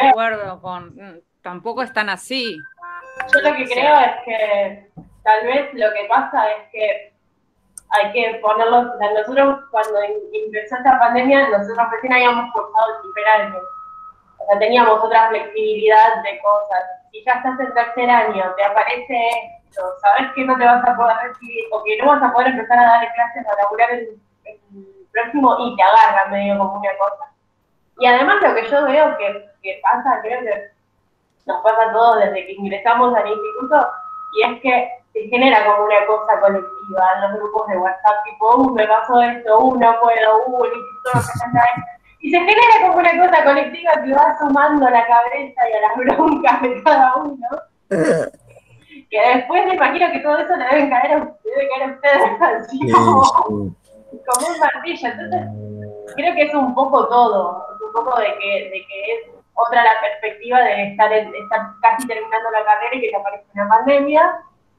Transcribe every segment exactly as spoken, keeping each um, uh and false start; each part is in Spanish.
creo, acuerdo con... Tampoco es tan así. Yo lo que creo es que tal vez lo que pasa es que hay que ponerlo, o sea, nosotros cuando empezó esta pandemia, nosotros recién habíamos cursado el primer año. O sea, teníamos otra flexibilidad de cosas. Si ya estás en tercer año, te aparece esto, sabes que no te vas a poder recibir, o que no vas a poder empezar a dar clases a laburar el, el próximo, y te agarra medio como una cosa. Y además lo que yo veo que, que pasa, creo que nos pasa a todos desde que ingresamos al instituto, y es que se genera como una cosa colectiva en los grupos de WhatsApp, tipo, uh, me pasó esto, uh, no puedo, uh, el instituto no se canta esto. Y se genera como una cosa colectiva que va sumando a la cabeza y a las broncas de cada uno. Que después me imagino que todo eso le deben caer a, debe caer a ustedes así como, como un martillo. Entonces, creo que es un poco todo, es un poco de que, de que es otra la perspectiva de estar, en, estar casi terminando la carrera y que te aparece una pandemia.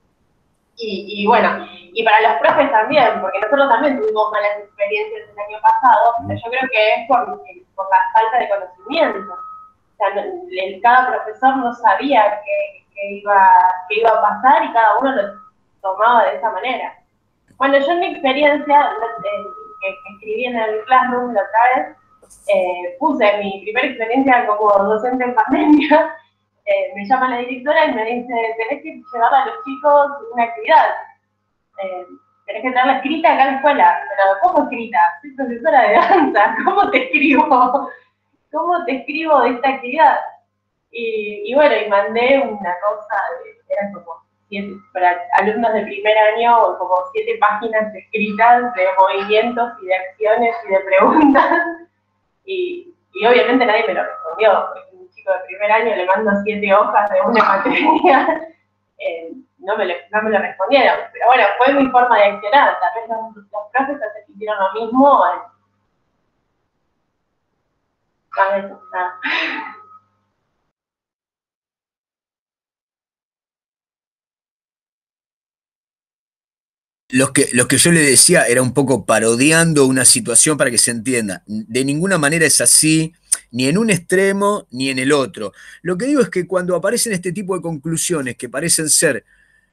Y, y bueno, y para los profes también, porque nosotros también tuvimos malas experiencias el año pasado, pero yo creo que es por, por la falta de conocimiento. O sea, el, cada profesor no sabía qué, qué, iba, qué iba a pasar y cada uno lo tomaba de esa manera. Bueno, yo en mi experiencia, eh, que, que escribí en el Classroom la otra vez, eh, puse mi primera experiencia como docente en pandemia. Eh, me llama la directora y me dice, tenés que llevar a los chicos una actividad, eh, tenés que tenerla escrita acá en la escuela. Pero ¿cómo escrita? Soy profesora de danza, ¿cómo te escribo? ¿Cómo te escribo de esta actividad? Y, y bueno, y mandé una cosa, de, eran como siete, para alumnos de primer año, como siete páginas escritas de movimientos y de acciones y de preguntas, y, y obviamente nadie me lo respondió, porque un chico de primer año le mando siete hojas de una materia, eh, no, me lo, no me lo respondieron, pero bueno, fue mi forma de accionar, tal vez los, los profesores hicieron lo mismo, eh, más eso, nada. Lo que, lo que yo le decía era un poco parodiando una situación para que se entienda. De ninguna manera es así, ni en un extremo ni en el otro. Lo que digo es que cuando aparecen este tipo de conclusiones que parecen ser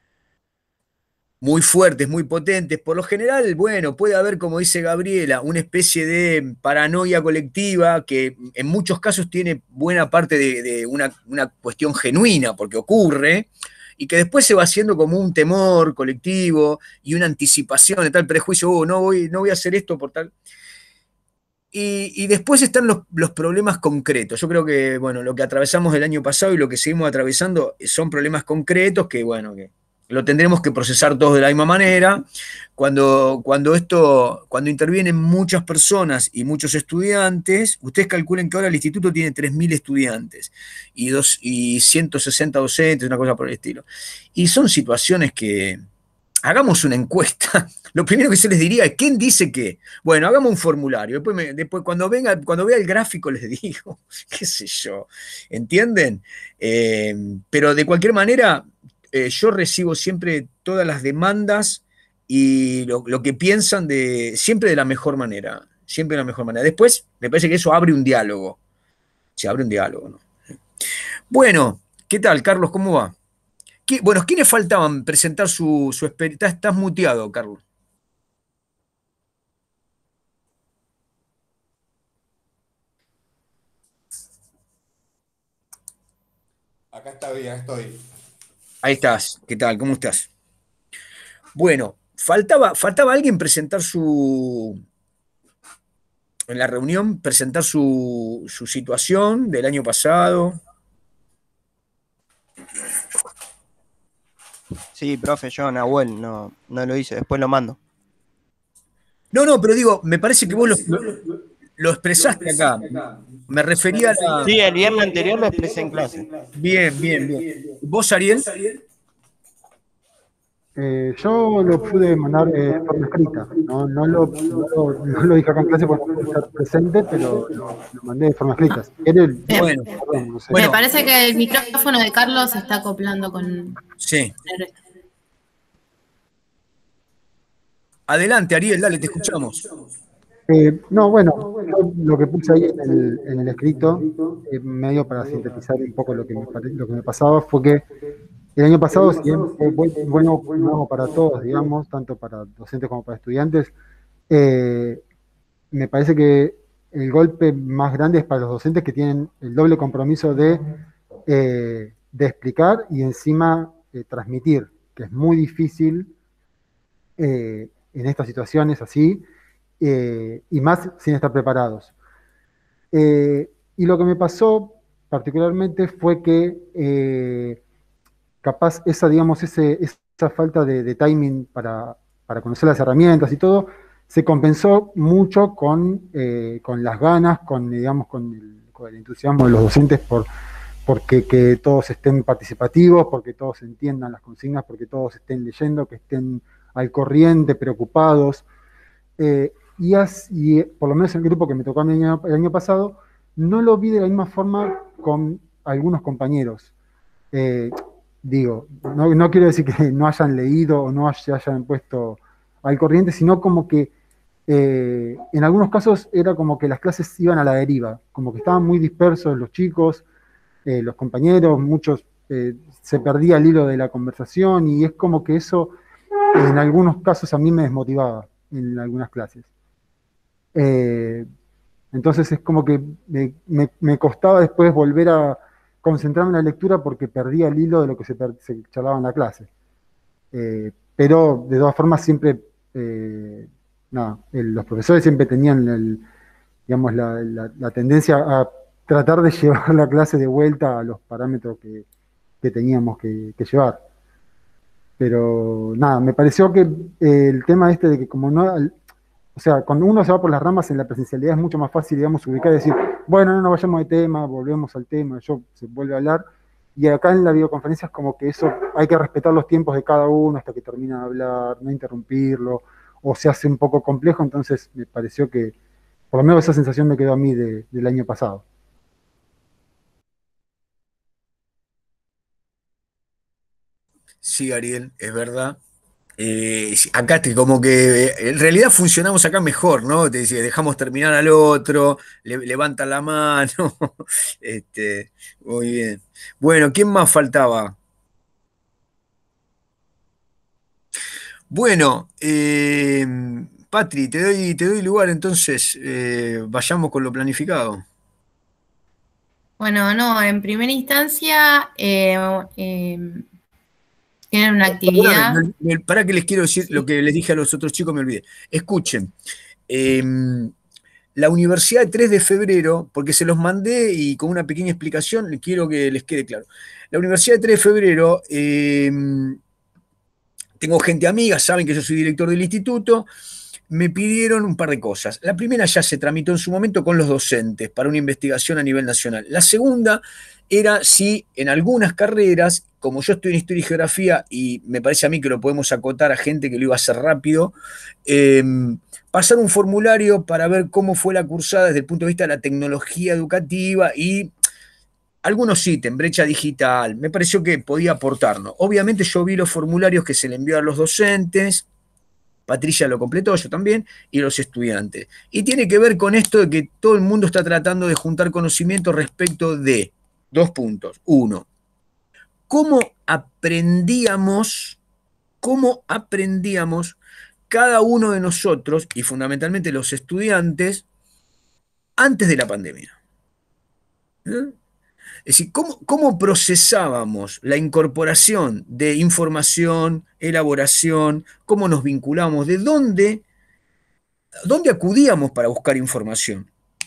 muy fuertes, muy potentes, por lo general, bueno, puede haber, como dice Gabriela, una especie de paranoia colectiva que en muchos casos tiene buena parte de, de una, una cuestión genuina, porque ocurre, y que después se va haciendo como un temor colectivo y una anticipación de tal prejuicio, oh, no voy, no voy a hacer esto por tal. Y, y después están los, los problemas concretos. Yo creo que, bueno, lo que atravesamos el año pasado y lo que seguimos atravesando son problemas concretos que, bueno, que lo tendremos que procesar todos de la misma manera. Cuando, cuando esto, cuando intervienen muchas personas y muchos estudiantes, ustedes calculen que ahora el instituto tiene tres mil estudiantes y, dos, y ciento sesenta docentes, una cosa por el estilo. Y son situaciones que, hagamos una encuesta. Lo primero que se les diría es, ¿quién dice qué? Bueno, hagamos un formulario. Después, me, después cuando, venga, cuando vea el gráfico les digo, qué sé yo. ¿Entienden? Eh, pero de cualquier manera, eh, yo recibo siempre todas las demandas y lo, lo que piensan de, siempre de la mejor manera. Siempre de la mejor manera. Después, me parece que eso abre un diálogo. Se abre un diálogo, ¿no? Bueno, ¿qué tal, Carlos? ¿Cómo va? ¿Qué, bueno, ¿quiénes faltaban presentar su, su experiencia? Estás, estás muteado, Carlos. Acá está bien, estoy. Ahí estás. ¿Qué tal? ¿Cómo estás? Bueno, faltaba, faltaba alguien presentar su, en la reunión, presentar su, su situación del año pasado. Sí, profe, yo, Nahuel, no, no lo hice, después lo mando. No, no, pero digo, me parece que vos lo, lo, lo expresaste acá. Me refería a la... Sí, el viernes anterior lo expresé en clase. Bien, bien, bien. ¿Vos, Ariel? Eh, yo lo pude mandar eh, en forma escrita, no, no, lo, no, lo, no lo dije acá en clase porque no pude estar presente, pero lo, lo mandé de forma escrita. El, bueno, perdón, no sé. Me parece que el micrófono de Carlos se está acoplando con... Sí. Adelante, Ariel, dale, te escuchamos. Eh, no, bueno, yo lo que puse ahí en el, en el escrito, eh, medio para sintetizar un poco lo que, me, pare- lo que me pasaba, fue que el año pasado, si bien fue bu- bueno, nuevo para todos, digamos, tanto para docentes como para estudiantes, eh, me parece que el golpe más grande es para los docentes que tienen el doble compromiso de, eh, de explicar y encima eh, transmitir, que es muy difícil eh, en estas situaciones así, eh, y más sin estar preparados. Eh, y lo que me pasó particularmente fue que eh, capaz esa, digamos, ese, esa falta de, de timing para, para conocer las herramientas y todo, se compensó mucho con, eh, con las ganas, con, digamos, con el, con el entusiasmo de los docentes por, porque que todos estén participativos, porque todos entiendan las consignas, porque todos estén leyendo, que estén al corriente, preocupados. Eh, y, así, y por lo menos el grupo que me tocó a mí el año, el año pasado, no lo vi de la misma forma con algunos compañeros. Eh, digo, no, no quiero decir que no hayan leído o no se hayan puesto al corriente, sino como que eh, en algunos casos era como que las clases iban a la deriva, como que estaban muy dispersos los chicos, eh, los compañeros, muchos eh, se perdía el hilo de la conversación y es como que eso en algunos casos a mí me desmotivaba en algunas clases. Eh, entonces es como que me, me- me costaba después volver a concentrarme en la lectura porque perdía el hilo de lo que se, per- se charlaba en la clase. Eh, pero de todas formas siempre, eh, nada, el- los profesores siempre tenían el, digamos, la, la- la tendencia a tratar de llevar la clase de vuelta a los parámetros que, que teníamos que, que llevar. Pero nada, me pareció que eh, el tema este de que como no, o sea, cuando uno se va por las ramas en la presencialidad es mucho más fácil, digamos, ubicar y decir, bueno, no nos vayamos de tema, volvemos al tema, yo se vuelve a hablar. Y acá en la videoconferencia es como que eso hay que respetar los tiempos de cada uno hasta que termina de hablar, no interrumpirlo, o se hace un poco complejo, entonces me pareció que, por lo menos esa sensación me quedó a mí de- del año pasado. Sí, Ariel, es verdad. Eh, sí, acá te, como que eh, en realidad funcionamos acá mejor, ¿no? Te decía, dejamos terminar al otro, le, levanta la mano. Este, muy bien. Bueno, ¿quién más faltaba? Bueno, eh, Patri, te doy, te doy lugar, entonces eh, vayamos con lo planificado. Bueno, no, en primera instancia eh, eh, tienen una Perdóname, actividad. me- me- para que les quiero decir lo Sí. que les dije a los otros chicos, me olvidé. Escuchen, eh, la Universidad de tres de febrero, porque se los mandé y con una pequeña explicación, quiero que les quede claro. La Universidad de tres de febrero, eh, tengo gente amiga, saben que yo soy director del instituto, me pidieron un par de cosas. La primera ya se tramitó en su momento con los docentes para una investigación a nivel nacional. La segunda era si en algunas carreras, como yo estoy en historia y geografía, y me parece a mí que lo podemos acotar a gente que lo iba a hacer rápido, eh, pasar un formulario para ver cómo fue la cursada desde el punto de vista de la tecnología educativa y algunos ítems, brecha digital, me pareció que podía aportarnos. Obviamente yo vi los formularios que se le envió a los docentes, Patricia lo completó, yo también, y los estudiantes. Y tiene que ver con esto de que todo el mundo está tratando de juntar conocimiento respecto de dos puntos. Uno, cómo aprendíamos, cómo aprendíamos cada uno de nosotros, y fundamentalmente los estudiantes, antes de la pandemia. ¿Eh? Es decir, ¿cómo, cómo procesábamos la incorporación de información, elaboración, cómo nos vinculamos, de dónde, dónde acudíamos para buscar información?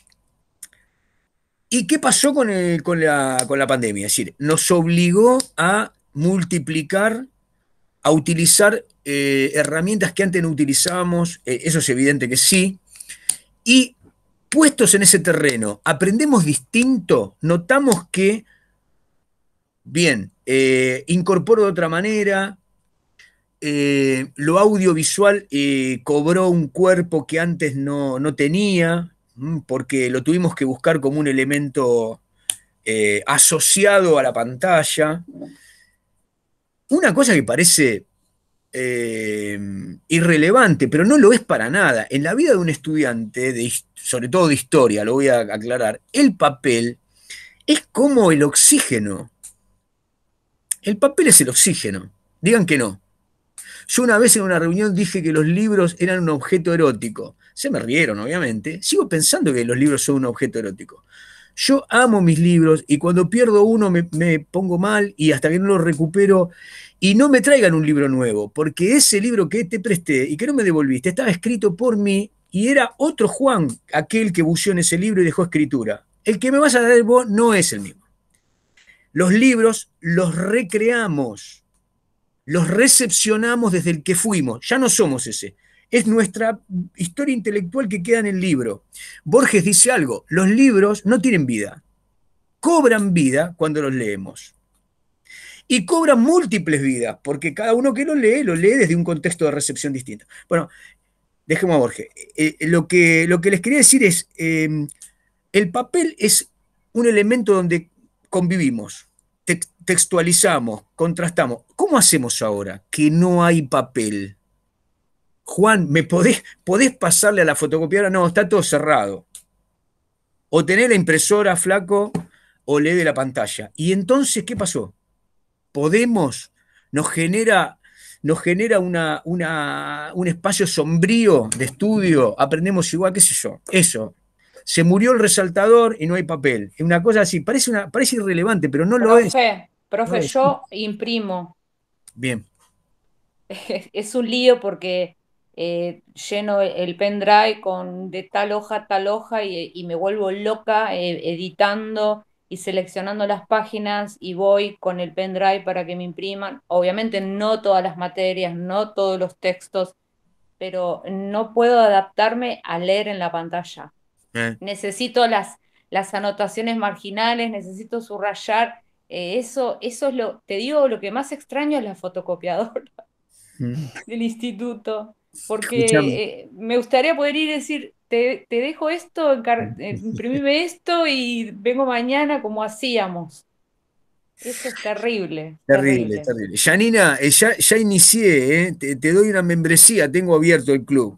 ¿Y qué pasó con, el- con la, con la pandemia? Es decir, nos obligó a multiplicar, a utilizar eh, herramientas que antes no utilizábamos, eh, eso es evidente que sí, y puestos en ese terreno, aprendemos distinto, notamos que, bien, eh, incorporo de otra manera, eh, lo audiovisual eh, cobró un cuerpo que antes no, no tenía, mm, porque lo tuvimos que buscar como un elemento eh, asociado a la pantalla. Una cosa que parece eh, irrelevante, pero no lo es para nada. En la vida de un estudiante, de, sobre todo de historia, lo voy a aclarar, el papel es como el oxígeno. El papel es el oxígeno. Digan que no. Yo una vez en una reunión dije que los libros eran un objeto erótico. Se me rieron, obviamente. Sigo pensando que los libros son un objeto erótico. Yo amo mis libros y cuando pierdo uno me, me pongo mal y hasta que no lo recupero. Y no me traigan un libro nuevo, porque ese libro que te presté y que no me devolviste estaba escrito por mí y era otro Juan, aquel que buceó en ese libro y dejó escritura. El que me vas a dar vos no es el mismo. Los libros los recreamos, los recepcionamos desde el que fuimos, ya no somos ese. Es nuestra historia intelectual que queda en el libro. Borges dice algo, los libros no tienen vida, cobran vida cuando los leemos. Y cobran múltiples vidas, porque cada uno que lo lee, lo lee desde un contexto de recepción distinto. Bueno, dejemos a Borges. Eh, lo, que, lo que les quería decir es, eh, el papel es un elemento donde convivimos, te textualizamos, contrastamos. ¿Cómo hacemos ahora que no hay papel? Juan, ¿me podés, podés pasarle a la fotocopiadora? No, está todo cerrado. O tenés la impresora, flaco, o lee de la pantalla. Y entonces, ¿qué pasó? Podemos, nos genera, nos genera una, una, un espacio sombrío de estudio, aprendemos igual, qué sé yo, eso. Se murió el resaltador y no hay papel. Es una cosa así, parece, una, parece irrelevante, pero no lo es. Profe, profe, No es. yo imprimo. Bien. Es un lío porque eh, lleno el pendrive con de tal hoja a tal hoja y, y me vuelvo loca eh, editando y seleccionando las páginas y voy con el pendrive para que me impriman. Obviamente no todas las materias, no todos los textos, pero no puedo adaptarme a leer en la pantalla. Eh. Necesito las, las anotaciones marginales, necesito subrayar. Eh, eso, eso es lo, te digo, lo que más extraño es la fotocopiadora Mm. del instituto, porque Escuchame. eh, me gustaría poder ir y decir, te, te dejo esto, encar- eh, imprimime esto y vengo mañana como hacíamos. Eso es terrible, Terrible, terrible. terrible. Janina, eh, ya, ya inicié, eh, te, te doy una membresía, tengo abierto el club.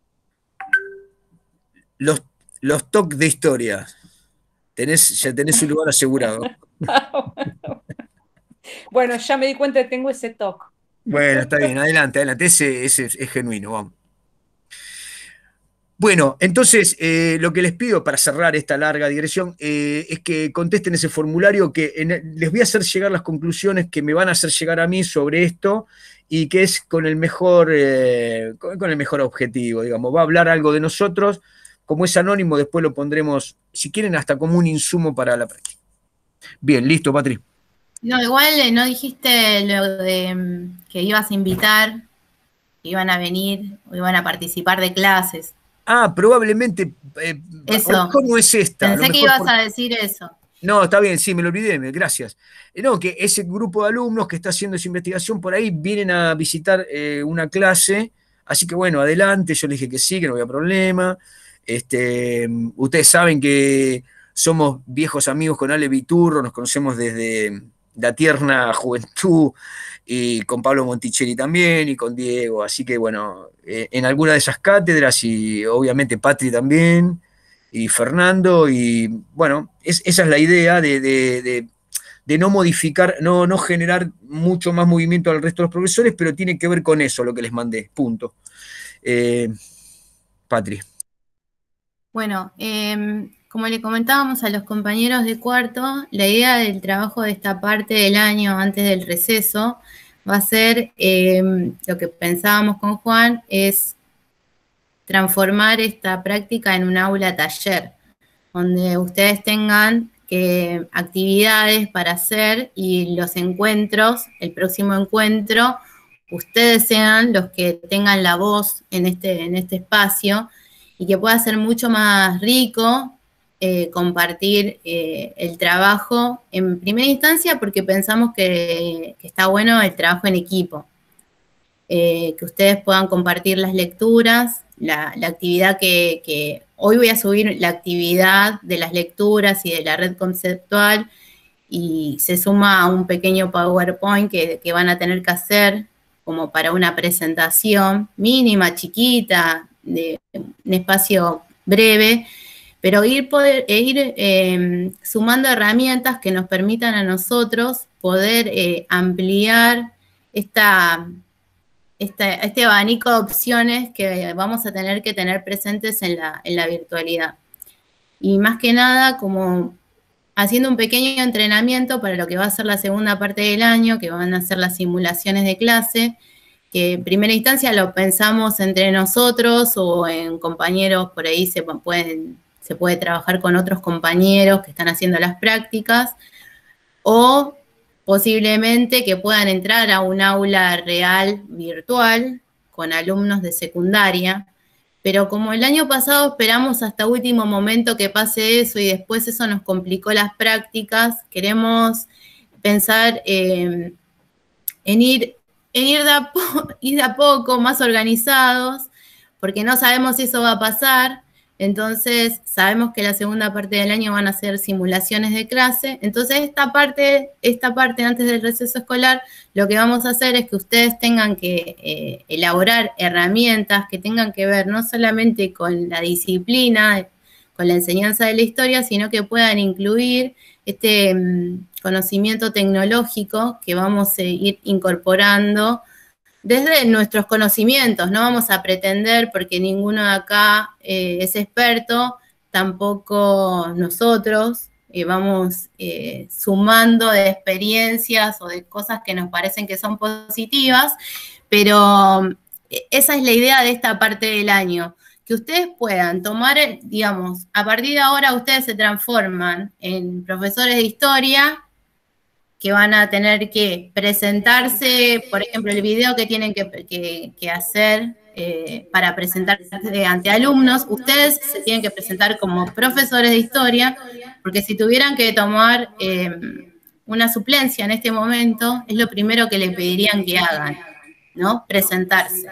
Los, los T O C de historia. Tenés, ya tenés un lugar asegurado. Bueno, ya me di cuenta que tengo ese toque. Bueno, está bien, adelante, adelante. Ese, ese es, es genuino, vamos. Bueno, entonces eh, lo que les pido para cerrar esta larga digresión eh, es que contesten ese formulario que en, les voy a hacer llegar las conclusiones que me van a hacer llegar a mí sobre esto y que es con el mejor, eh, con, con el mejor objetivo, digamos. Va a hablar algo de nosotros, como es anónimo, después lo pondremos, si quieren, hasta como un insumo para la práctica. Bien, listo, Patri. No, igual eh, no dijiste lo de mm, que ibas a invitar, que iban a venir o iban a participar de clases. Ah, probablemente, eh, Eso. a lo mejor no es esta. a lo Pensé que mejor ibas por- a decir eso. No, está bien, sí, me lo olvidé, me- gracias. Eh, No, que ese grupo de alumnos que está haciendo esa investigación por ahí vienen a visitar eh, una clase, así que bueno, adelante, yo les dije que sí, que no había problema. Este, ustedes saben que somos viejos amigos con Ale Viturro, nos conocemos desde la tierna juventud y con Pablo Monticelli también y con Diego, así que bueno, eh, en alguna de esas cátedras y obviamente Patri también y Fernando, y bueno, es, esa es la idea de, de, de, de no modificar, no, no generar mucho más movimiento al resto de los profesores, pero tiene que ver con eso lo que les mandé, punto. Eh, Patri. Bueno, eh, como le comentábamos a los compañeros de cuarto, la idea del trabajo de esta parte del año antes del receso va a ser, eh, lo que pensábamos con Juan, es transformar esta práctica en un aula taller, donde ustedes tengan que, actividades para hacer y los encuentros, el próximo encuentro, ustedes sean los que tengan la voz en este, en este espacio y que pueda ser mucho más rico eh, compartir eh, el trabajo en primera instancia porque pensamos que, que está bueno el trabajo en equipo. Eh, que ustedes puedan compartir las lecturas, la, la actividad que, que hoy voy a subir, la actividad de las lecturas y de la red conceptual, y se suma a un pequeño PowerPoint que, que van a tener que hacer como para una presentación mínima, chiquita, de un espacio breve, pero ir, poder, e ir eh, sumando herramientas que nos permitan a nosotros poder eh, ampliar esta, esta, este abanico de opciones que vamos a tener que tener presentes en la, en la virtualidad. Y más que nada, como haciendo un pequeño entrenamiento para lo que va a ser la segunda parte del año, que van a ser las simulaciones de clase, que en primera instancia lo pensamos entre nosotros o en compañeros, por ahí se pueden, se puede trabajar con otros compañeros que están haciendo las prácticas, o posiblemente que puedan entrar a un aula real virtual con alumnos de secundaria. Pero como el año pasado esperamos hasta último momento que pase eso y después eso nos complicó las prácticas, queremos pensar eh, en, ir, en ir, de a ir de a poco más organizados, porque no sabemos si eso va a pasar. Entonces sabemos que la segunda parte del año van a ser simulaciones de clase. Entonces esta parte, esta parte antes del receso escolar, lo que vamos a hacer es que ustedes tengan que eh, elaborar herramientas que tengan que ver no solamente con la disciplina, con la enseñanza de la historia, sino que puedan incluir este um, conocimiento tecnológico que vamos a ir incorporando desde nuestros conocimientos. No vamos a pretender, porque ninguno de acá eh, es experto, tampoco nosotros, eh, vamos eh, sumando de experiencias o de cosas que nos parecen que son positivas, pero eh, esa es la idea de esta parte del año, que ustedes puedan tomar, digamos, a partir de ahora ustedes se transforman en profesores de historia, que van a tener que presentarse, por ejemplo, el video que tienen que, que, que hacer eh, para presentarse ante alumnos. Ustedes se tienen que presentar como profesores de historia, porque si tuvieran que tomar eh, una suplencia en este momento, es lo primero que les pedirían que hagan, ¿no? Presentarse.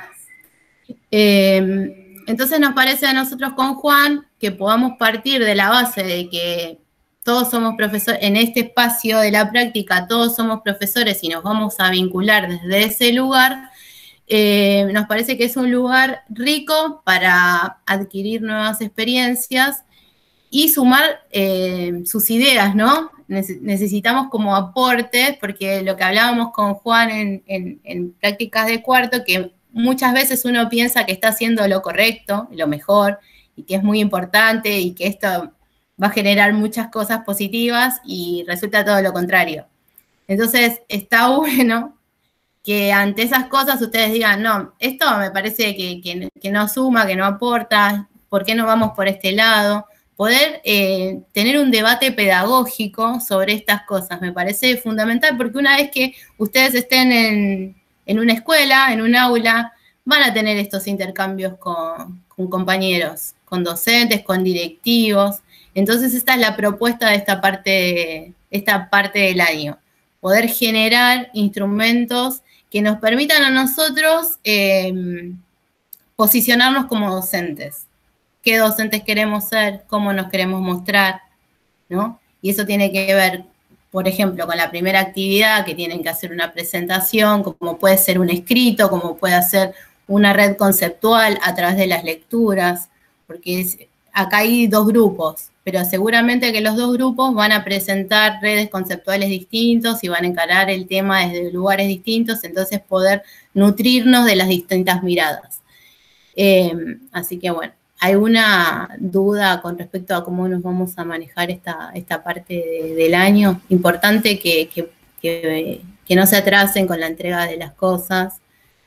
Eh, entonces nos parece a nosotros con Juan que podamos partir de la base de que todos somos profesores, en este espacio de la práctica todos somos profesores y nos vamos a vincular desde ese lugar. Eh, nos parece que es un lugar rico para adquirir nuevas experiencias y sumar eh, sus ideas, ¿no? Necesitamos como aportes, porque lo que hablábamos con Juan en, en, en prácticas de cuarto, que muchas veces uno piensa que está haciendo lo correcto, lo mejor, y que es muy importante y que esto va a generar muchas cosas positivas y resulta todo lo contrario. Entonces, está bueno que ante esas cosas ustedes digan, no, esto me parece que, que, que no suma, que no aporta, ¿por qué no vamos por este lado? Poder eh, tener un debate pedagógico sobre estas cosas me parece fundamental, porque una vez que ustedes estén en, en una escuela, en un aula, van a tener estos intercambios con, con compañeros, con docentes, con directivos. Entonces esta es la propuesta de esta parte, esta parte del año, poder generar instrumentos que nos permitan a nosotros eh, posicionarnos como docentes. ¿Qué docentes queremos ser? ¿Cómo nos queremos mostrar? ¿No? Y eso tiene que ver, por ejemplo, con la primera actividad, que tienen que hacer una presentación, como puede ser un escrito, como puede ser una red conceptual a través de las lecturas, porque es, acá hay dos grupos, pero seguramente que los dos grupos van a presentar redes conceptuales distintos y van a encarar el tema desde lugares distintos, entonces poder nutrirnos de las distintas miradas. Eh, así que bueno, ¿alguna duda con respecto a cómo nos vamos a manejar esta, esta parte de, del año? Importante que, que, que, que no se atrasen con la entrega de las cosas,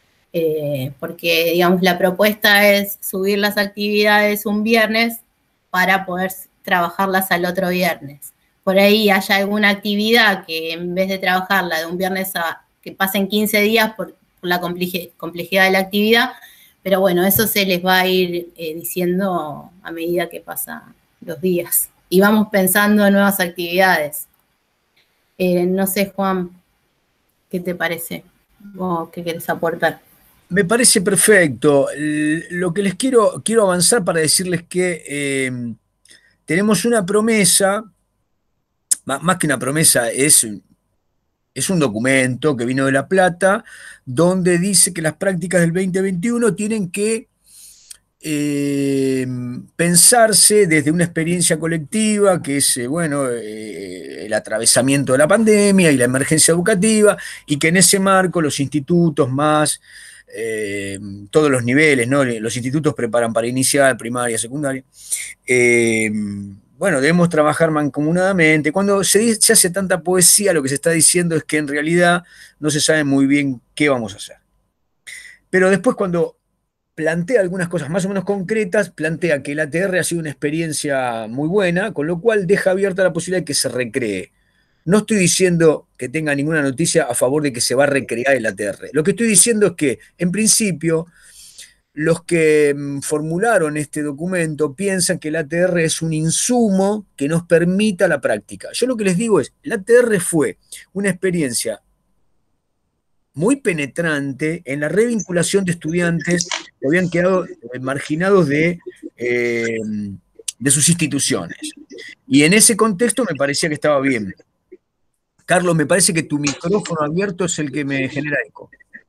eh, porque digamos la propuesta es subir las actividades un viernes para poder trabajarlas al otro viernes. Por ahí haya alguna actividad que en vez de trabajarla de un viernes a que pasen quince días por, por la complejidad de la actividad, pero bueno, eso se les va a ir eh, diciendo a medida que pasan los días. Y vamos pensando en nuevas actividades. Eh, no sé, Juan, ¿qué te parece? ¿O qué querés aportar? Me parece perfecto. Lo que les quiero, quiero avanzar para decirles que eh, tenemos una promesa, más que una promesa, es Es un documento que vino de La Plata, donde dice que las prácticas del veinte veintiuno tienen que eh, pensarse desde una experiencia colectiva, que es, eh, bueno, eh, el atravesamiento de la pandemia y la emergencia educativa, y que en ese marco los institutos más, eh, todos los niveles, ¿no? Los institutos preparan para inicial, primaria, secundaria, eh, bueno, debemos trabajar mancomunadamente. Cuando se, dice, se hace tanta poesía, lo que se está diciendo es que en realidad no se sabe muy bien qué vamos a hacer. Pero después, cuando plantea algunas cosas más o menos concretas, plantea que el A T R ha sido una experiencia muy buena, con lo cual deja abierta la posibilidad de que se recree. No estoy diciendo que tenga ninguna noticia a favor de que se va a recrear el A T R. Lo que estoy diciendo es que, en principio, los que formularon este documento piensan que el A T R es un insumo que nos permita la práctica. Yo lo que les digo es, el A T R fue una experiencia muy penetrante en la revinculación de estudiantes que habían quedado marginados de, eh, de sus instituciones. Y en ese contexto me parecía que estaba bien. Carlos, me parece que tu micrófono abierto es el que me genera eco.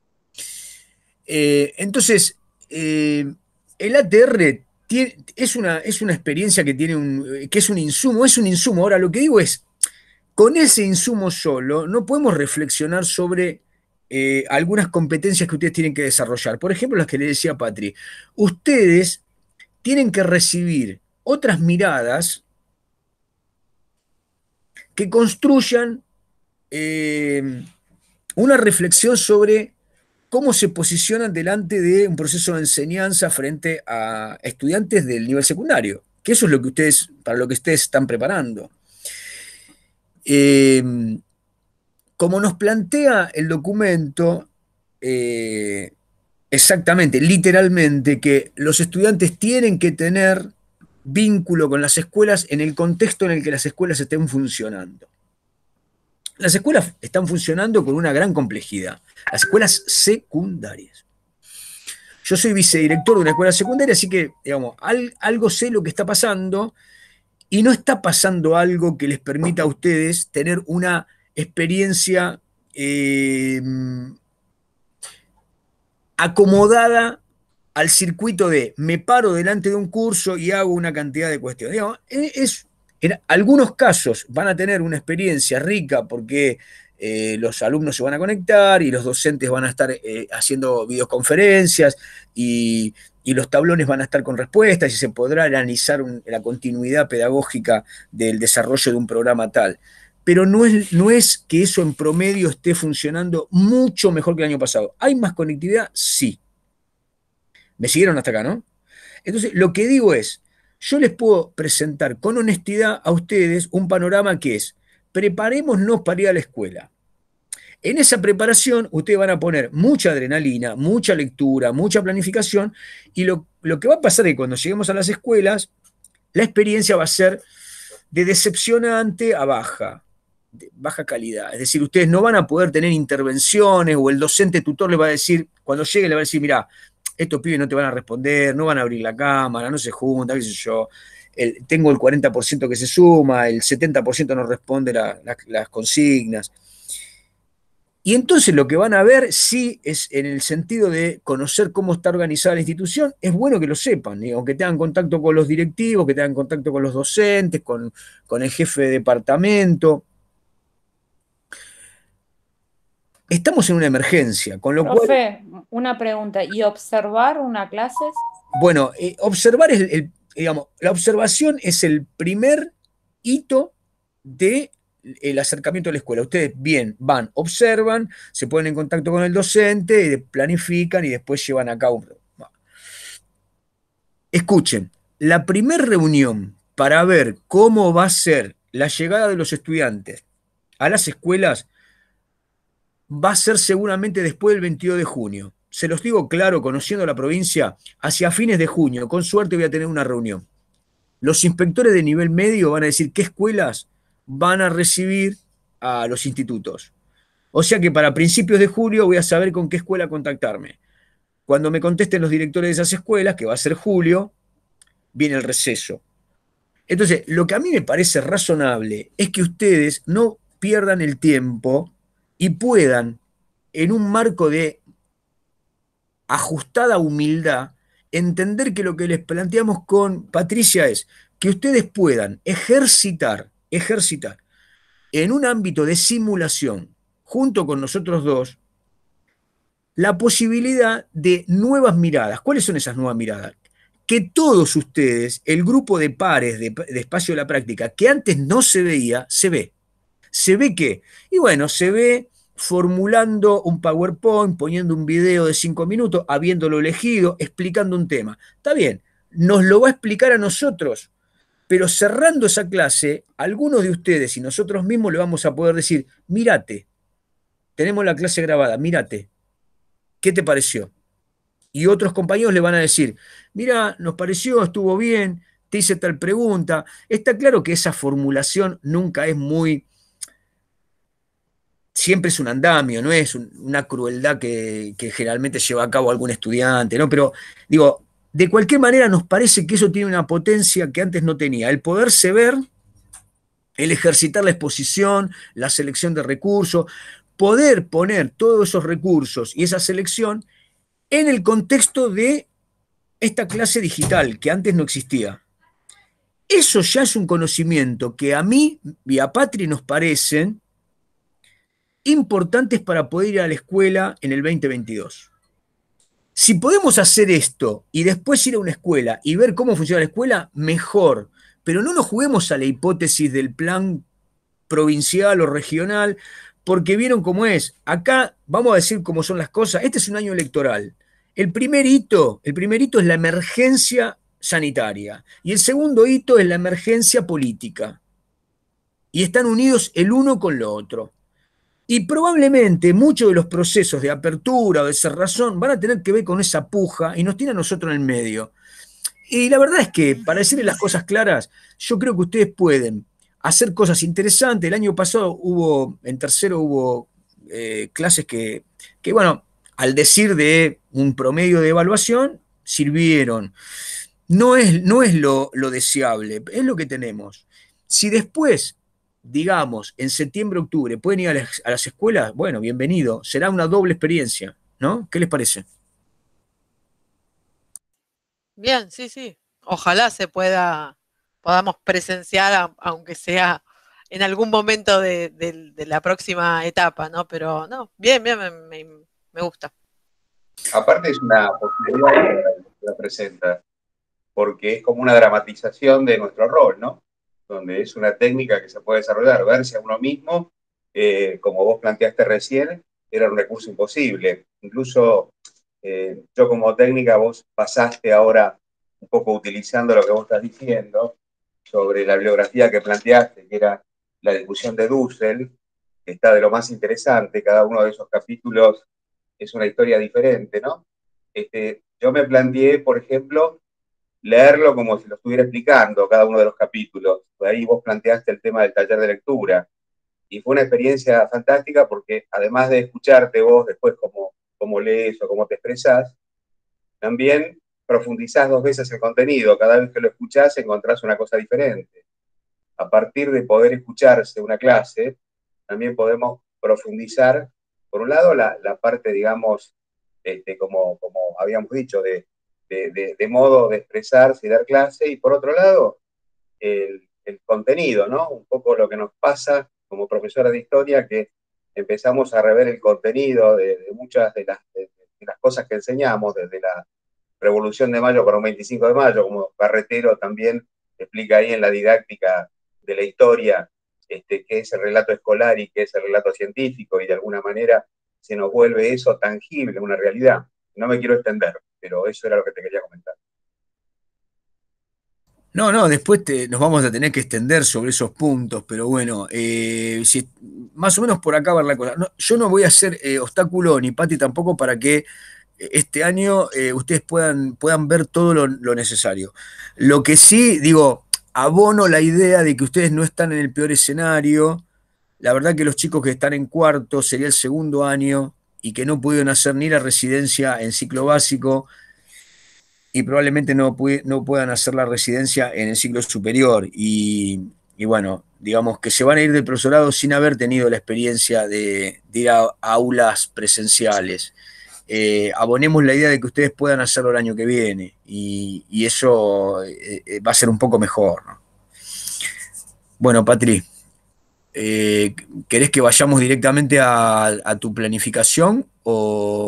Eh, entonces, eh, el A T R tiene, es, una, es una experiencia que, tiene un, que es un insumo, es un insumo. Ahora, lo que digo es, con ese insumo solo no podemos reflexionar sobre Eh, algunas competencias que ustedes tienen que desarrollar. Por ejemplo, las que le decía Patri. Ustedes tienen que recibir otras miradas que construyan eh, una reflexión sobre cómo se posicionan delante de un proceso de enseñanza frente a estudiantes del nivel secundario, que eso es lo que ustedes, para lo que ustedes están preparando. Eh, Como nos plantea el documento, eh, exactamente, literalmente, que los estudiantes tienen que tener vínculo con las escuelas en el contexto en el que las escuelas estén funcionando. Las escuelas están funcionando con una gran complejidad, las escuelas secundarias. Yo soy vicedirector de una escuela secundaria, así que, digamos, al, algo sé lo que está pasando, y no está pasando algo que les permita a ustedes tener una experiencia eh, acomodada al circuito de me paro delante de un curso y hago una cantidad de cuestiones. Digamos, es, en algunos casos van a tener una experiencia rica porque eh, los alumnos se van a conectar y los docentes van a estar eh, haciendo videoconferencias y, y los tablones van a estar con respuestas y se podrá analizar un, la continuidad pedagógica del desarrollo de un programa tal. Pero no es, no es que eso en promedio esté funcionando mucho mejor que el año pasado. ¿Hay más conectividad? Sí. ¿Me siguieron hasta acá, no? Entonces, lo que digo es, yo les puedo presentar con honestidad a ustedes un panorama que es, preparémonos para ir a la escuela. En esa preparación, ustedes van a poner mucha adrenalina, mucha lectura, mucha planificación, y lo, lo que va a pasar es que cuando lleguemos a las escuelas, la experiencia va a ser de decepcionante a baja. De baja calidad, es decir, ustedes no van a poder tener intervenciones o el docente tutor le va a decir, cuando llegue le va a decir, mirá, estos pibes no te van a responder, no van a abrir la cámara, no se juntan, qué sé yo, el, tengo el cuarenta por ciento que se suma, el setenta por ciento no responde la, la, las consignas. Y entonces lo que van a ver, sí, es en el sentido de conocer cómo está organizada la institución, es bueno que lo sepan, digo, que tengan contacto con los directivos, que tengan contacto con los docentes, con, con el jefe de departamento. Estamos en una emergencia, con lo Profe, cual... una pregunta, ¿y observar una clase? Bueno, eh, observar es el, el, digamos, la observación es el primer hito del acercamiento a la escuela. Ustedes bien van, observan, se ponen en contacto con el docente, planifican y después llevan a cabo. Escuchen, la primera reunión para ver cómo va a ser la llegada de los estudiantes a las escuelas va a ser seguramente después del veintidós de junio. Se los digo claro, conociendo la provincia, hacia fines de junio, con suerte voy a tener una reunión. Los inspectores de nivel medio van a decir qué escuelas van a recibir a los institutos. O sea que para principios de julio voy a saber con qué escuela contactarme. Cuando me contesten los directores de esas escuelas, que va a ser julio, viene el receso. Entonces, lo que a mí me parece razonable es que ustedes no pierdan el tiempo y puedan, en un marco de ajustada humildad, entender que lo que les planteamos con Patricia es que ustedes puedan ejercitar, ejercitar en un ámbito de simulación, junto con nosotros dos, la posibilidad de nuevas miradas. ¿Cuáles son esas nuevas miradas? Que todos ustedes, el grupo de pares de, de Espacio de la Práctica, que antes no se veía, se ve. ¿Se ve qué? Y bueno, se ve formulando un PowerPoint, poniendo un video de cinco minutos, habiéndolo elegido, explicando un tema. Está bien, nos lo va a explicar a nosotros, pero cerrando esa clase, algunos de ustedes y nosotros mismos le vamos a poder decir, mírate, tenemos la clase grabada, mírate, ¿qué te pareció? Y otros compañeros le van a decir, mira, nos pareció, estuvo bien, te hice tal pregunta. Está claro que esa formulación nunca es muy... Siempre es un andamio, no es un, una crueldad que, que generalmente lleva a cabo algún estudiante, ¿no? Pero digo, de cualquier manera nos parece que eso tiene una potencia que antes no tenía. El poderse ver, el ejercitar la exposición, la selección de recursos, poder poner todos esos recursos y esa selección en el contexto de esta clase digital que antes no existía. Eso ya es un conocimiento que a mí y a Patri nos parecen importantes para poder ir a la escuela en el veinte veintidós. Si podemos hacer esto y después ir a una escuela y ver cómo funciona la escuela, mejor. Pero no nos juguemos a la hipótesis del plan provincial o regional, porque vieron cómo es. Acá vamos a decir cómo son las cosas. Este es un año electoral. El primer hito, el primer hito es la emergencia sanitaria y el segundo hito es la emergencia política. Y están unidos el uno con lo otro. Y probablemente muchos de los procesos de apertura o de cerrazón van a tener que ver con esa puja y nos tiene a nosotros en el medio. Y la verdad es que, para decirles las cosas claras, yo creo que ustedes pueden hacer cosas interesantes. El año pasado hubo, en tercero hubo eh, clases que, que, bueno, al decir de un promedio de evaluación, sirvieron. No es, no es lo, lo deseable, es lo que tenemos. Si después, digamos, en septiembre, octubre, pueden ir a las, a las escuelas, bueno, bienvenido, será una doble experiencia, ¿no? ¿Qué les parece? Bien, sí, sí. Ojalá se pueda, podamos presenciar, a- aunque sea en algún momento de, de- de la próxima etapa, ¿no? Pero no, bien, bien, me, me- me gusta. Aparte es una posibilidad que la presenta, porque es como una dramatización de nuestro rol, ¿no? Donde es una técnica que se puede desarrollar, verse a uno mismo, eh, como vos planteaste recién, era un recurso imposible. Incluso eh, yo como técnica, vos pasaste ahora un poco utilizando lo que vos estás diciendo sobre la bibliografía que planteaste, que era la discusión de Dussel, que está de lo más interesante, cada uno de esos capítulos es una historia diferente, ¿no? Este, yo me planteé, por ejemplo, leerlo como si lo estuviera explicando cada uno de los capítulos. De ahí vos planteaste el tema del taller de lectura. Y fue una experiencia fantástica porque además de escucharte vos después cómo, cómo lees o cómo te expresás, también profundizás dos veces el contenido. Cada vez que lo escuchás encontrás una cosa diferente. A partir de poder escucharse una clase, también podemos profundizar, por un lado, la, la parte, digamos, este, como, como habíamos dicho, de, de, de, de modo de expresarse y dar clase, y por otro lado, el, el contenido, ¿no? Un poco lo que nos pasa como profesora de historia, que empezamos a rever el contenido de, de muchas de las, de, de las cosas que enseñamos, desde la Revolución de Mayo para un veinticinco de mayo, como Carretero también explica ahí en la didáctica de la historia, este, qué es el relato escolar y qué es el relato científico, y de alguna manera se nos vuelve eso tangible, una realidad. No me quiero extender, pero eso era lo que te quería comentar. No, no, después te- nos vamos a tener que extender sobre esos puntos, pero bueno, eh, si- más o menos por acá va la cosa. No, yo no voy a hacer eh, obstáculo, ni Pati tampoco, para que eh, este año eh, ustedes puedan, puedan ver todo lo, lo necesario. Lo que sí, digo, abono la idea de que ustedes no están en el peor escenario. La verdad que los chicos que están en cuarto sería el segundo año y que no pudieron hacer ni la residencia en ciclo básico y probablemente no, pu- no puedan hacer la residencia en el ciclo superior. Y, y bueno, digamos, que se van a ir del profesorado sin haber tenido la experiencia de, de ir a, a aulas presenciales. Eh, abonemos la idea de que ustedes puedan hacerlo el año que viene y, y eso eh, va a ser un poco mejor, ¿no? Bueno, Patri, eh, ¿querés que vayamos directamente a, a tu planificación o...?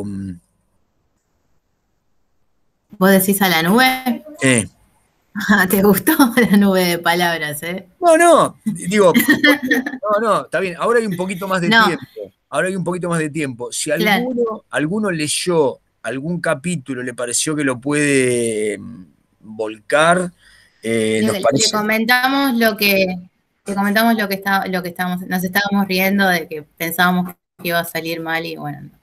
¿Vos decís a la nube? Eh. ¿Te gustó la nube de palabras, eh? No, no, digo, no, no, está bien, ahora hay un poquito más de No. tiempo, ahora hay un poquito más de tiempo. Si alguno, Claro. alguno leyó algún capítulo, le pareció que lo puede mm, volcar, eh, Le, nos le parece... comentamos lo que, le comentamos lo que está, lo que estábamos, nos estábamos riendo de que pensábamos que iba a salir mal y bueno. No.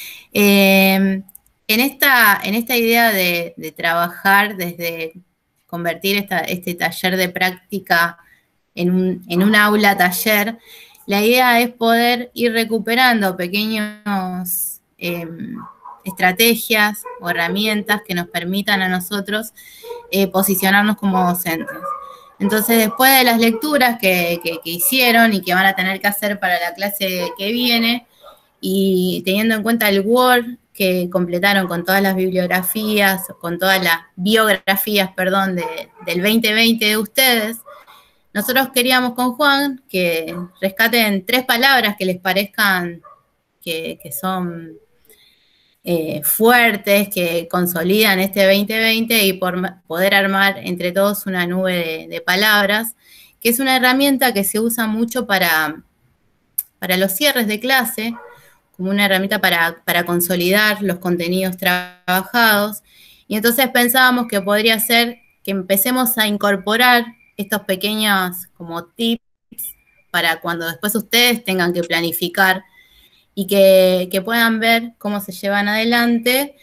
Eh, en esta, en esta idea de, de trabajar desde convertir esta, este taller de práctica en un, en un aula taller, la idea es poder ir recuperando pequeños eh, estrategias o herramientas que nos permitan a nosotros eh, posicionarnos como docentes. Entonces, después de las lecturas que, que, que hicieron y que van a tener que hacer para la clase que viene, y teniendo en cuenta el Word que completaron con todas las bibliografías, con todas las biografías, perdón, de, del veinte veinte de ustedes, nosotros queríamos con Juan que rescaten tres palabras que les parezcan que, que son eh, fuertes, que consolidan este veinte veinte y por poder armar entre todos una nube de, de palabras, que es una herramienta que se usa mucho para, para los cierres de clase, como una herramienta para, para consolidar los contenidos trabajados. Y entonces pensábamos que podría ser que empecemos a incorporar estos pequeños como tips para cuando después ustedes tengan que planificar y que, que puedan ver cómo se llevan adelante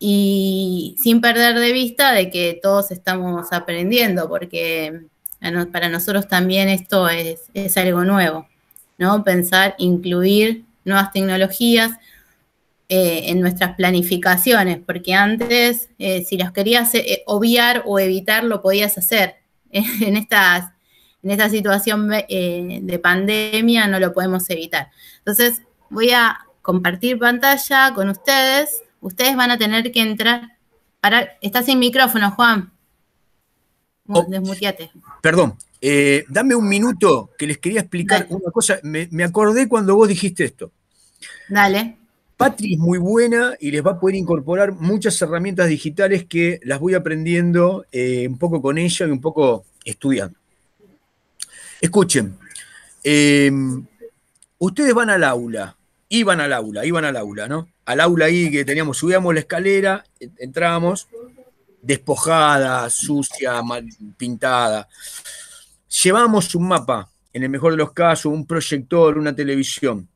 y sin perder de vista de que todos estamos aprendiendo, porque para nosotros también esto es, es algo nuevo, ¿no? Pensar, incluir nuevas tecnologías eh, en nuestras planificaciones, porque antes, eh, si las querías eh, obviar o evitar, lo podías hacer. En, estas, en esta situación eh, de pandemia no lo podemos evitar. Entonces, voy a compartir pantalla con ustedes. Ustedes van a tener que entrar. Para, estás sin micrófono, Juan. Oh, Desmuteate. Perdón, eh, dame un minuto que les quería explicar Dale. una cosa. Me, me acordé cuando vos dijiste esto. Dale. Patri es muy buena y les va a poder incorporar muchas herramientas digitales que las voy aprendiendo eh, un poco con ella y un poco estudiando. Escuchen, eh, ustedes van al aula, iban al aula, iban al aula, ¿no? Al aula ahí que teníamos, subíamos la escalera, entrábamos, despojada, sucia, mal pintada. Llevamos un mapa, en el mejor de los casos, un proyector, una televisión.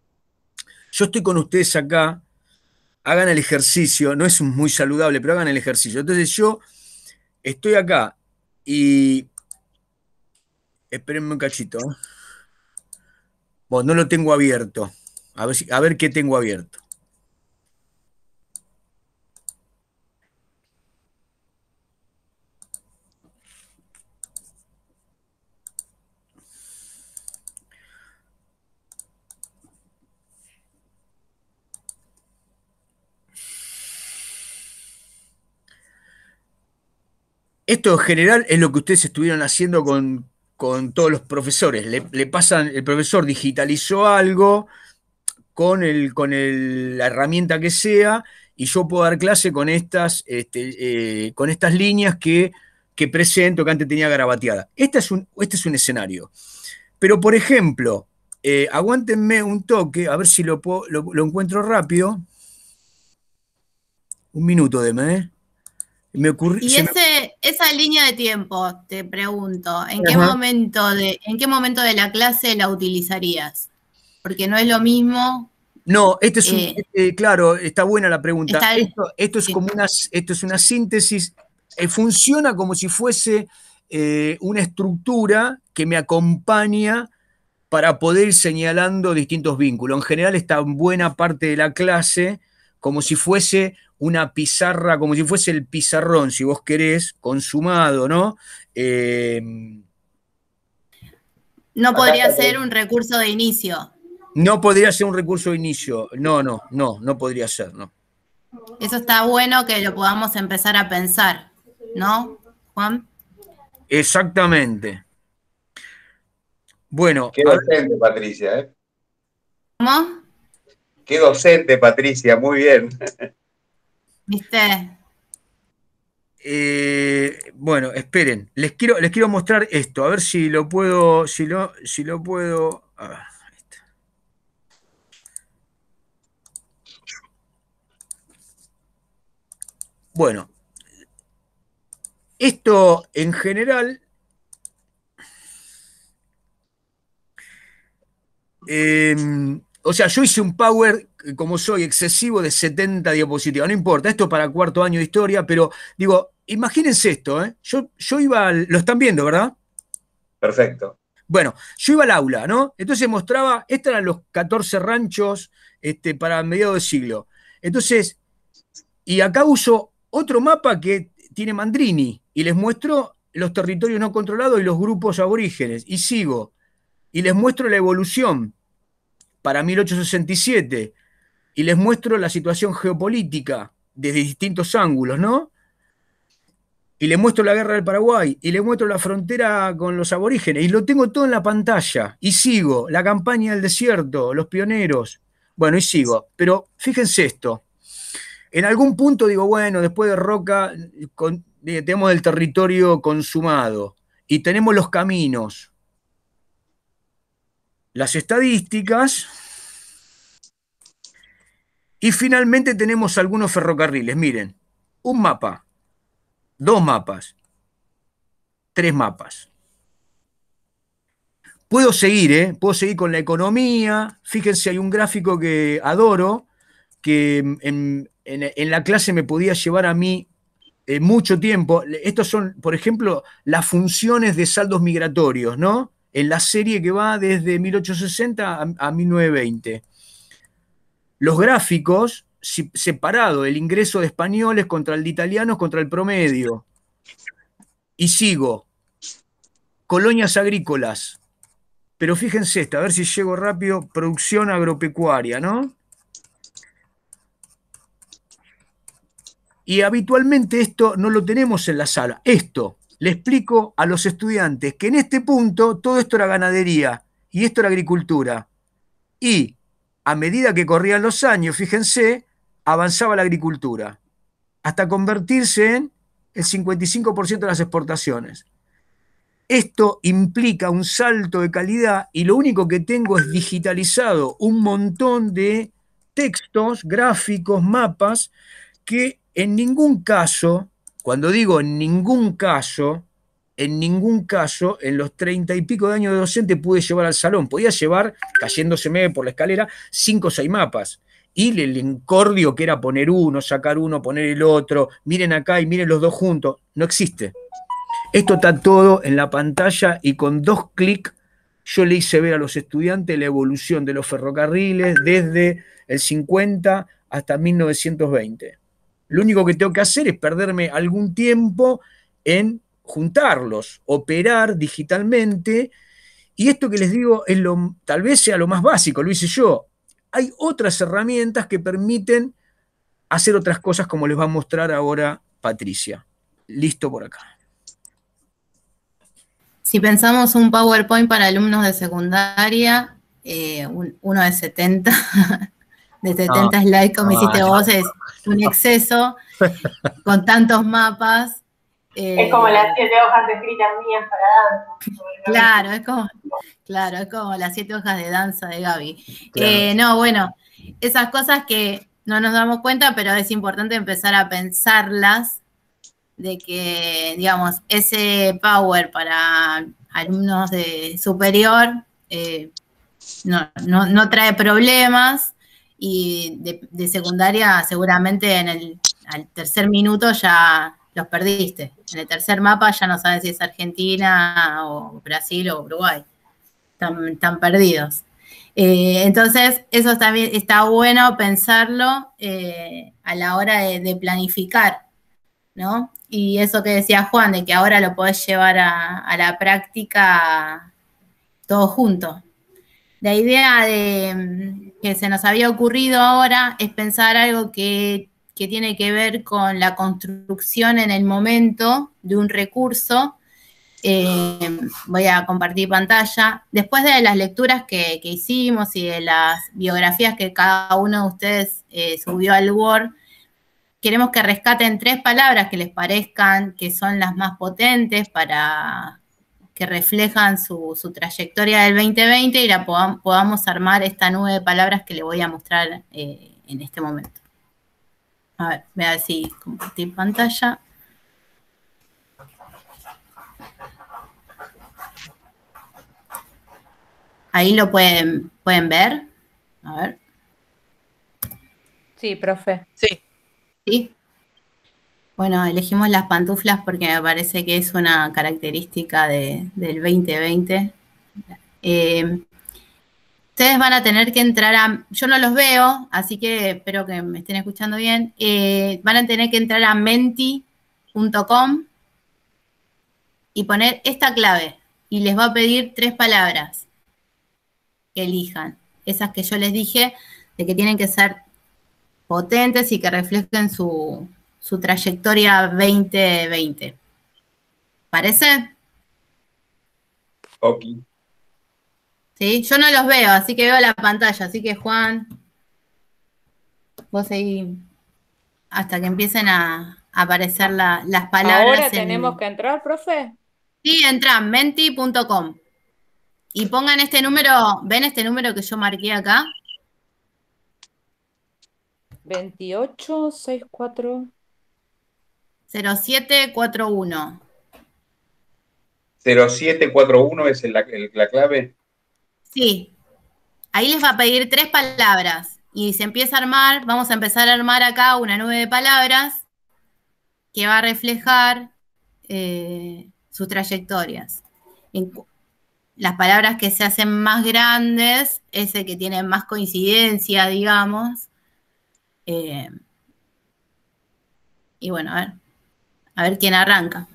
Yo estoy con ustedes acá, hagan el ejercicio, no es muy saludable, pero hagan el ejercicio. Entonces yo estoy acá y... Espérenme un cachito. ¿eh? Bueno, no lo tengo abierto. A ver, si, a ver qué tengo abierto. Esto en general es lo que ustedes estuvieron haciendo con, con todos los profesores. Le, le pasan, el profesor digitalizó algo con, el, con el, la herramienta que sea y yo puedo dar clase con estas, este, eh, con estas líneas que, que presento, que antes tenía garabateada. Este es un, este es un escenario. Pero, por ejemplo, eh, aguántenme un toque, a ver si lo, puedo, lo, lo encuentro rápido. Un minuto, deme, ¿eh? Me ocurri, y ese, me... esa línea de tiempo, te pregunto, ¿en qué, momento de, ¿en qué momento de la clase la utilizarías? Porque no es lo mismo. No, este es un, eh, este, claro, está buena la pregunta. Está, esto, esto, es sí. como una, esto es una síntesis, eh, funciona como si fuese eh, una estructura que me acompaña para poder ir señalando distintos vínculos. En general está en buena parte de la clase como si fuese una pizarra, como si fuese el pizarrón, si vos querés, consumado, ¿no? Eh, No Acá podría está ser todo. un recurso de inicio. No podría ser un recurso de inicio. No, no, no, no podría ser, no. Eso está bueno que lo podamos empezar a pensar, ¿no, Juan? Exactamente. Bueno, Qué a ver, docente, Patricia, ¿eh? ¿Cómo? Qué docente, Patricia, muy bien. ¿Viste? eh, bueno, esperen. Les quiero, les quiero mostrar esto. A ver si lo puedo, si lo, si lo puedo. A ver, ahí está. Bueno, esto en general. Eh, o sea, yo hice un power, como soy, excesivo de setenta diapositivas. No importa, esto es para cuarto año de historia, pero digo, imagínense esto, ¿eh? Yo, yo iba, al- lo están viendo, ¿verdad? Perfecto. Bueno, yo iba al aula, ¿no? Entonces mostraba, estos eran los catorce ranchos este, para mediados de siglo. Entonces, y acá uso otro mapa que tiene Mandrini y les muestro los territorios no controlados y los grupos aborígenes. Y sigo, y les muestro la evolución para mil ochocientos sesenta y siete y les muestro la situación geopolítica desde distintos ángulos, ¿no? Y les muestro la guerra del Paraguay, y les muestro la frontera con los aborígenes, y lo tengo todo en la pantalla, y sigo, la campaña del desierto, los pioneros, bueno, y sigo. Pero fíjense esto, en algún punto digo, bueno, después de Roca con, eh, tenemos el territorio consumado, y tenemos los caminos, las estadísticas, y finalmente tenemos algunos ferrocarriles. Miren, un mapa, dos mapas, tres mapas. Puedo seguir, ¿eh? Puedo seguir con la economía. Fíjense, hay un gráfico que adoro, que en, en- en la clase me podía llevar a mí eh, mucho tiempo. Estos son, por ejemplo, las funciones de saldos migratorios, ¿no? En la serie que va desde mil ochocientos sesenta a, a mil novecientos veinte. Los gráficos, si- separado, el ingreso de españoles contra el de italianos contra el promedio. Y sigo, colonias agrícolas. Pero fíjense esta, a ver si llego rápido, producción agropecuaria, ¿no? Y habitualmente esto no lo tenemos en la sala. Esto, le explico a los estudiantes que en este punto todo esto era ganadería y esto era agricultura. Y a medida que corrían los años, fíjense, avanzaba la agricultura, hasta convertirse en el cincuenta y cinco por ciento de las exportaciones. Esto implica un salto de calidad y lo único que tengo es digitalizado un montón de textos, gráficos, mapas, que en ningún caso, cuando digo en ningún caso, en ningún caso, en los treinta y pico de años de docente pude llevar al salón. Podía llevar, cayéndoseme por la escalera, cinco o seis mapas. Y el incordio que era poner uno, sacar uno, poner el otro, miren acá y miren los dos juntos, no existe. Esto está todo en la pantalla y con dos clics yo le hice ver a los estudiantes la evolución de los ferrocarriles desde el cincuenta hasta mil novecientos veinte. Lo único que tengo que hacer es perderme algún tiempo en juntarlos, operar digitalmente, y esto que les digo es lo, tal vez sea lo más básico, lo hice yo. Hay otras herramientas que permiten hacer otras cosas como les va a mostrar ahora Patricia. Listo por acá. Si pensamos un PowerPoint para alumnos de secundaria, eh, un- uno de setenta, de setenta slides como no, hiciste no. vos, es un exceso, con tantos mapas. eh, Es como las siete hojas escritas mías para danza. Claro, es como, claro, es como las siete hojas de danza de Gaby. Claro. Eh, no, bueno, esas cosas que no nos damos cuenta, pero es importante empezar a pensarlas, de que, digamos, ese power para alumnos de superior eh, no, no, no trae problemas, y de, de secundaria seguramente en el al tercer minuto ya los perdiste. En el tercer mapa ya no sabes si es Argentina o Brasil o Uruguay. Están, están perdidos. Eh, entonces, eso también está bueno pensarlo eh, a la hora de, de planificar, ¿no? Y eso que decía Juan, de que ahora lo podés llevar a, a la práctica todo junto. La idea de, que se nos había ocurrido ahora es pensar algo que, que tiene que ver con la construcción en el momento de un recurso. Eh, voy a compartir pantalla. Después de las lecturas que, que hicimos y de las biografías que cada uno de ustedes eh, subió al Word, queremos que rescaten tres palabras que les parezcan que son las más potentes para que reflejan su, su trayectoria del veinte veinte y la podam, podamos armar esta nube de palabras que les voy a mostrar eh, en este momento. A ver, voy a ver si compartir pantalla. Ahí lo pueden, pueden ver. A ver. Sí, profe. Sí. ¿Sí? Bueno, elegimos las pantuflas porque me parece que es una característica de, del veinte veinte. Eh, ustedes van a tener que entrar a... Yo no los veo, así que espero que me estén escuchando bien. Eh, van a tener que entrar a menti punto com y poner esta clave. Y les va a pedir tres palabras que elijan. Esas que yo les dije, de que tienen que ser potentes y que reflejen su... su trayectoria veinte veinte. ¿Parece? Ok. Sí, yo no los veo, así que veo la pantalla. Así que, Juan, vos ahí hasta que empiecen a, a aparecer la, las palabras. ¿Ahora en... tenemos que entrar, profe? Sí, entran, menti punto com. Y pongan este número, ¿ven este número que yo marqué acá? veintiocho sesenta y cuatro. cero siete cuatro uno. cero siete cuatro uno es el- la, el- la clave. Sí. Ahí les va a pedir tres palabras. Y se empieza a armar, vamos a empezar a armar acá una nube de palabras que va a reflejar eh, sus trayectorias. En, las palabras que se hacen más grandes, ese que tiene más coincidencia, digamos. Eh, y bueno, a ver. A ver quién arranca.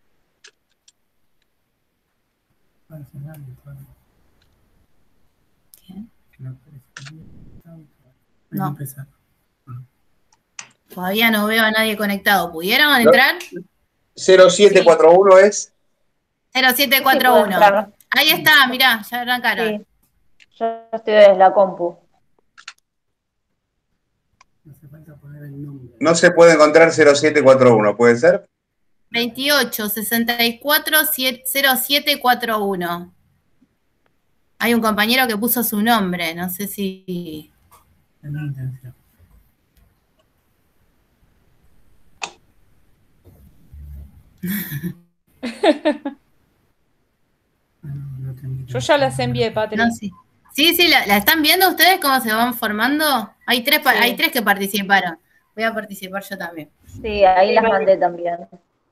¿Qué? No. Todavía no veo a nadie conectado. ¿Pudieron entrar? cero siete cuatro uno es. cero siete cuatro uno. Sí, ahí está, mirá, ya arrancaron. Sí. Yo estoy desde la compu. No se puede encontrar cero siete cuatro uno, ¿puede ser? veintiocho sesenta y cuatro cero siete cuatro uno. Hay un compañero que puso su nombre, no sé si... Yo ya las envié, Patri. No, sí, sí, sí la, ¿la están viendo ustedes cómo se van formando? Hay tres, sí. Hay tres que participaron. Voy a participar yo también. Sí, ahí las mandé también.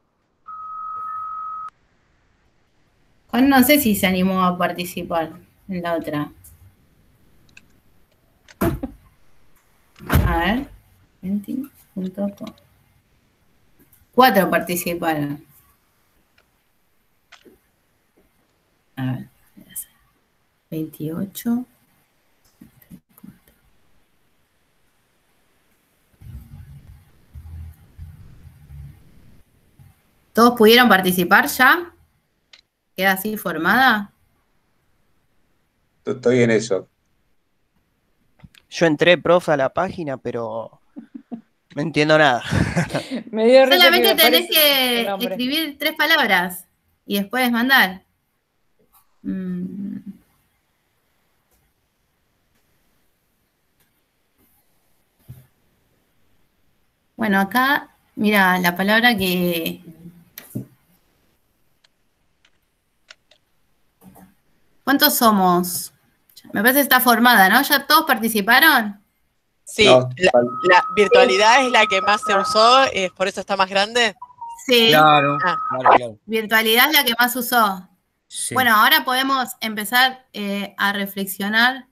Juan no sé si se animó a participar en la otra. A ver. menti punto com. Cuatro participaron. A ver. veintiocho. ¿Todos pudieron participar ya? ¿Queda así formada? Estoy en eso. Yo entré, profe, a la página, pero no entiendo nada. Me dio Solamente tenés que escribir tres palabras y después mandar. Mm. Bueno, acá, mira, la palabra que... ¿Cuántos somos? Me parece que está formada, ¿no? ¿Ya todos participaron? Sí, no, la, la virtualidad es la que más se usó, eh, por eso está más grande. Sí. Claro, ah. claro, claro. Virtualidad es la que más usó. Sí. Bueno, ahora podemos empezar eh, a reflexionar.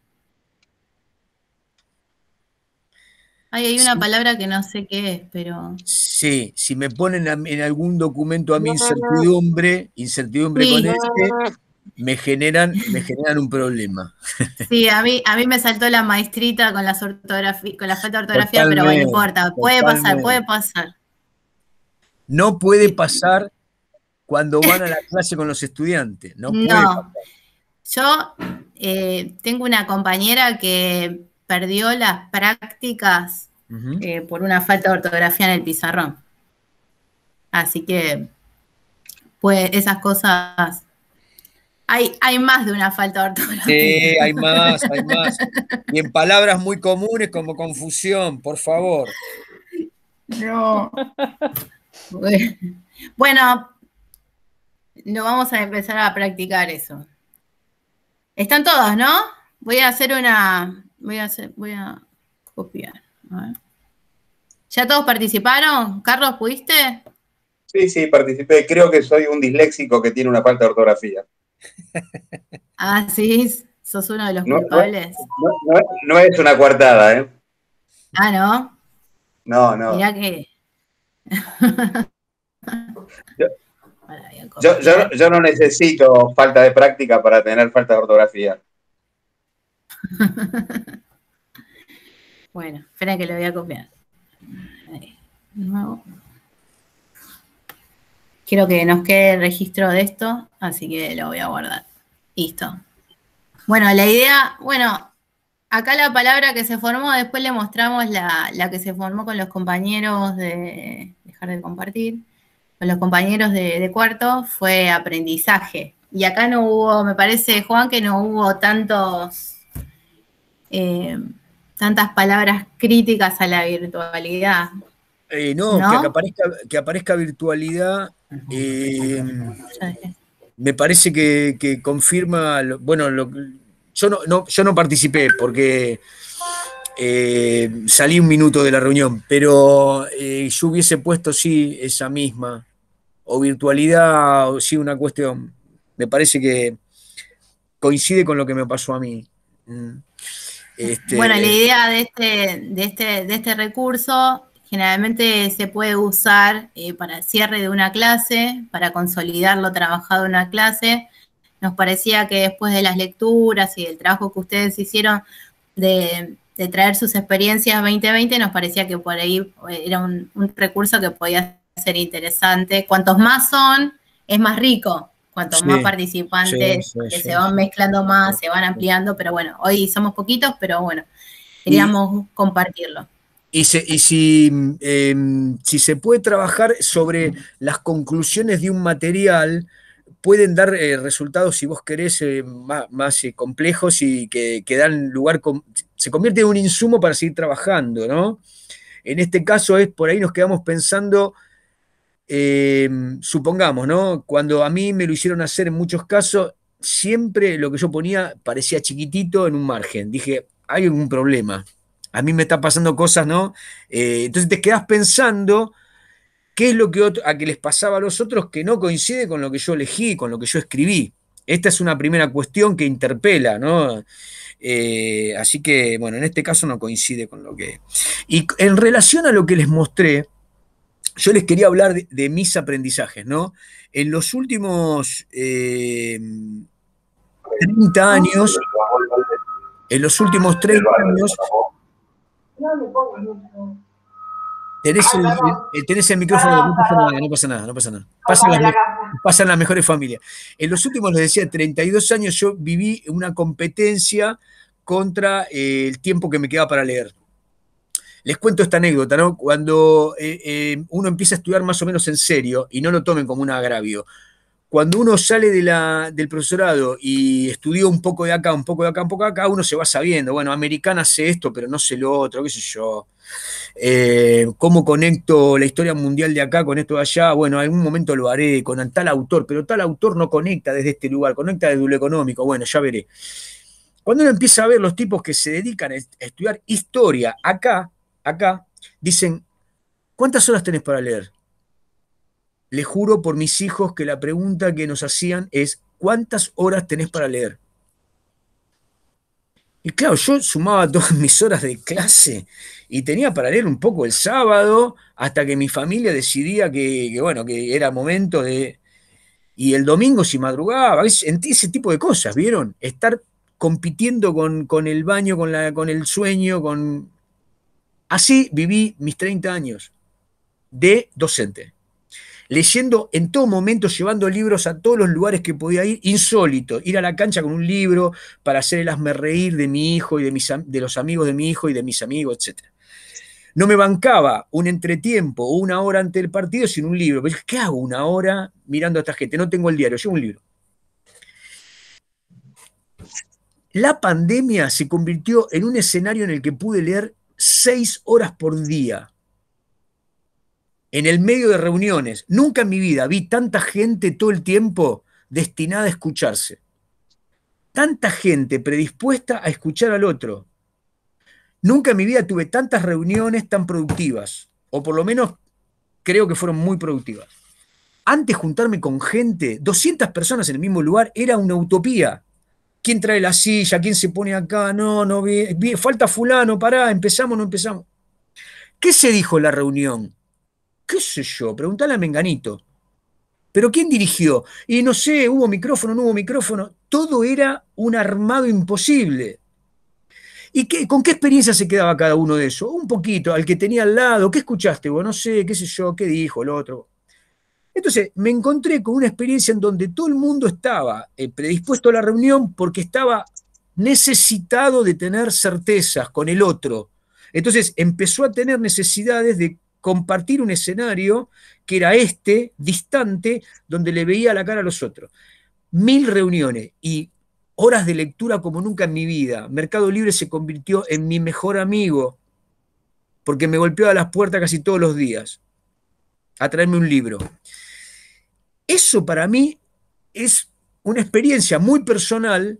Ay, hay una sí. palabra que no sé qué es, pero... Sí, si me ponen a, en algún documento a mi incertidumbre, incertidumbre sí. con este, me generan, me generan un problema. Sí, a mí, a mí me saltó la maestrita con, las ortografi- con la falta de ortografía, pero bueno, no importa, puede pasar, puede pasar. No puede pasar cuando van a la clase con los estudiantes, no puede No, pasar. yo eh, tengo una compañera que perdió las prácticas Ujú. eh, por una falta de ortografía en el pizarrón. Así que, pues, esas cosas... Hay, hay más de una falta de ortografía. Sí, hay más, hay más. Y en palabras muy comunes como confusión, por favor. No. Bueno, lo vamos a empezar a practicar eso. Están todos, ¿no? Voy a hacer una... Voy a hacer... Voy a copiar. A ver. ¿Ya todos participaron? Carlos, ¿pudiste? Sí, sí, participé. Creo que soy un disléxico que tiene una falta de ortografía. Ah, sí, sos uno de los No, culpables. no, no, no es una coartada, ¿eh? Ah, ¿no? No, no. Mirá que... Yo, yo, yo, yo no necesito falta de práctica para tener falta de ortografía. Bueno, espera que lo voy a copiar. Ahí. No. Quiero que nos quede el registro de esto, así que lo voy a guardar. Listo. Bueno, la idea, bueno, acá la palabra que se formó, después le mostramos la, la que se formó con los compañeros de, dejar de compartir, con los compañeros de, de cuarto, fue aprendizaje. Y acá no hubo, me parece, Juan, que no hubo tantos, eh, tantas palabras críticas a la virtualidad. Eh, no, ¿No? Que, aparezca, que aparezca virtualidad, eh, me parece que, que confirma, lo, bueno, lo, yo, no, no, yo no participé porque eh, salí un minuto de la reunión, pero eh, yo hubiese puesto sí esa misma, o virtualidad, o sí una cuestión, me parece que coincide con lo que me pasó a mí. Este, bueno, la idea de este, de este, de este recurso generalmente se puede usar eh, para el cierre de una clase, para consolidar lo trabajado en una clase. Nos parecía que después de las lecturas y del trabajo que ustedes hicieron de, de traer sus experiencias veinte veinte, nos parecía que por ahí era un, un recurso que podía ser interesante. Cuantos más son, es más rico. Cuantos Sí, más participantes, sí, sí, que sí, se van sí. mezclando más, se van ampliando, pero bueno, hoy somos poquitos, pero bueno, queríamos compartirlo. Y, se, y si, eh, si se puede trabajar sobre las conclusiones de un material, pueden dar eh, resultados, si vos querés, eh, más, más eh, complejos y que, que dan lugar, con, se convierte en un insumo para seguir trabajando, ¿no? En este caso es, por ahí nos quedamos pensando, eh, supongamos, ¿no? Cuando a mí me lo hicieron hacer en muchos casos, siempre lo que yo ponía parecía chiquitito en un margen. Dije, hay algún problema. A mí me está pasando cosas, ¿no? Eh, entonces te quedás pensando qué es lo que otro, a que les pasaba a los otros que no coincide con lo que yo elegí, con lo que yo escribí. Esta es una primera cuestión que interpela, ¿no? Eh, así que, bueno, en este caso no coincide con lo que... Y en relación a lo que les mostré, yo les quería hablar de, de mis aprendizajes, ¿no? En los últimos eh, treinta años, en los últimos treinta años, No me pongo mucho. tenés el, el- tenés el micrófono, no pasa nada, no pasa nada, no pasa nada. Pasan las, me- pasan las mejores familias. En los últimos, les decía, treinta y dos años yo viví una competencia contra eh, el tiempo que me quedaba para leer. Les cuento esta anécdota, ¿no? Cuando eh, eh, uno empieza a estudiar más o menos en serio, y no lo tomen como un agravio, cuando uno sale de la, del profesorado y estudió un poco de acá, un poco de acá, un poco de acá, uno se va sabiendo, bueno, Americana hace esto, pero no sé lo otro, qué sé yo. Eh, ¿Cómo conecto la historia mundial de acá con esto de allá? Bueno, en algún momento lo haré con tal autor, pero tal autor no conecta desde este lugar, conecta desde lo económico, bueno, ya veré. Cuando uno empieza a ver los tipos que se dedican a estudiar historia acá, acá, dicen, ¿cuántas horas tenés para leer? Les juro por mis hijos que la pregunta que nos hacían es, ¿cuántas horas tenés para leer? Y claro, yo sumaba todas mis horas de clase y tenía para leer un poco el sábado hasta que mi familia decidía que, que bueno, que era momento de... y el domingo si madrugaba, ese tipo de cosas, ¿vieron? Estar compitiendo con, con el baño, con, la, con el sueño, con... Así viví mis treinta años de docente. Leyendo en todo momento, llevando libros a todos los lugares que podía ir, insólito, ir a la cancha con un libro para hacer el hazme reír de mi hijo y de, mis, de los amigos de mi hijo y de mis amigos, etcétera. No me bancaba un entretiempo o una hora antes del partido sin un libro. Pero, ¿qué hago una hora mirando a esta gente? No tengo el diario, llevo un libro. La pandemia se convirtió en un escenario en el que pude leer seis horas por día. En el medio de reuniones. Nunca en mi vida vi tanta gente todo el tiempo destinada a escucharse. Tanta gente predispuesta a escuchar al otro. Nunca en mi vida tuve tantas reuniones tan productivas, o por lo menos creo que fueron muy productivas. Antes juntarme con gente, doscientas personas en el mismo lugar, era una utopía. ¿Quién trae la silla? ¿Quién se pone acá? No, no, falta fulano, pará, empezamos, no empezamos. ¿Qué se dijo en la reunión? ¿Qué sé yo? Preguntale a Menganito. ¿Pero quién dirigió? Y no sé, hubo micrófono, no hubo micrófono. Todo era un armado imposible. ¿Y qué, con qué experiencia se quedaba cada uno de esos? Un poquito, al que tenía al lado. ¿Qué escuchaste vos? No sé, qué sé yo, qué dijo el otro. Entonces me encontré con una experiencia en donde todo el mundo estaba eh, predispuesto a la reunión porque estaba necesitado de tener certezas con el otro. Entonces empezó a tener necesidades de compartir un escenario que era este, distante, donde le veía la cara a los otros. Mil reuniones y horas de lectura como nunca en mi vida. Mercado Libre se convirtió en mi mejor amigo porque me golpeaba las puertas casi todos los días a traerme un libro. Eso para mí es una experiencia muy personal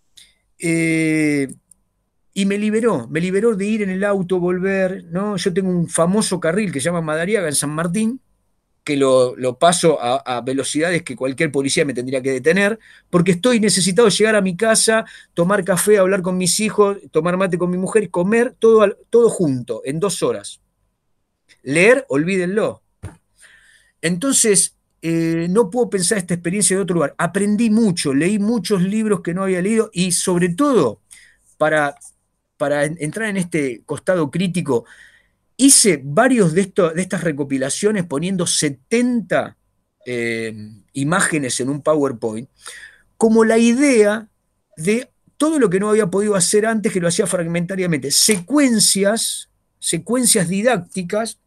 eh, y me liberó, me liberó de ir en el auto, volver, ¿no? Yo tengo un famoso carril que se llama Madariaga en San Martín, que lo, lo paso a, a velocidades que cualquier policía me tendría que detener, porque estoy necesitado de llegar a mi casa, tomar café, hablar con mis hijos, tomar mate con mi mujer y comer todo, todo junto, en dos horas. Leer, olvídenlo. Entonces, eh, no puedo pensar esta experiencia de otro lugar. Aprendí mucho, leí muchos libros que no había leído y sobre todo, para, para entrar en este costado crítico, hice varios de, esto, de estas recopilaciones poniendo setenta eh, imágenes en un PowerPoint, como la idea de todo lo que no había podido hacer antes, que lo hacía fragmentariamente. Secuencias, secuencias didácticas,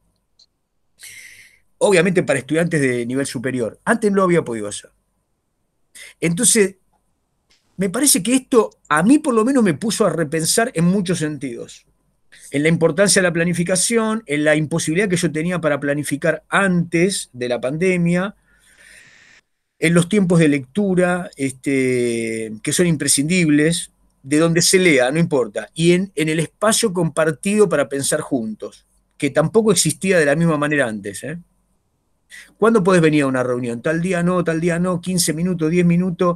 obviamente para estudiantes de nivel superior. Antes no lo había podido hacer. Entonces, me parece que esto a mí por lo menos me puso a repensar en muchos sentidos. En la importancia de la planificación, en la imposibilidad que yo tenía para planificar antes de la pandemia, en los tiempos de lectura este, que son imprescindibles, de donde se lea, no importa, y en, en el espacio compartido para pensar juntos, que tampoco existía de la misma manera antes. ¿eh? ¿Cuándo podés venir a una reunión? Tal día no, tal día no, quince minutos, diez minutos.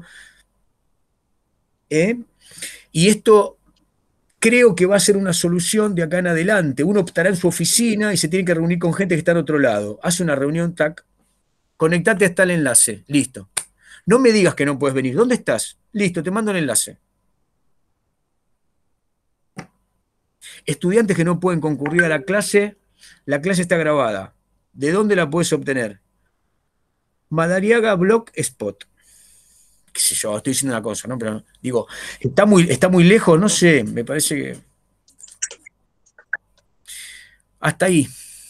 ¿eh? Y esto creo que va a ser una solución de acá en adelante. Uno estará en su oficina y se tiene que reunir con gente que está en otro lado. Hace una reunión, tac, conectate hasta el enlace, listo. No me digas que no puedes venir. ¿Dónde estás? Listo, te mando el enlace. Estudiantes que no pueden concurrir a la clase, la clase está grabada. ¿De dónde la puedes obtener? Madariaga Blogspot. Qué sé yo, estoy diciendo una cosa, ¿no? Pero digo, está muy, está muy lejos, no sé, me parece que... Hasta ahí.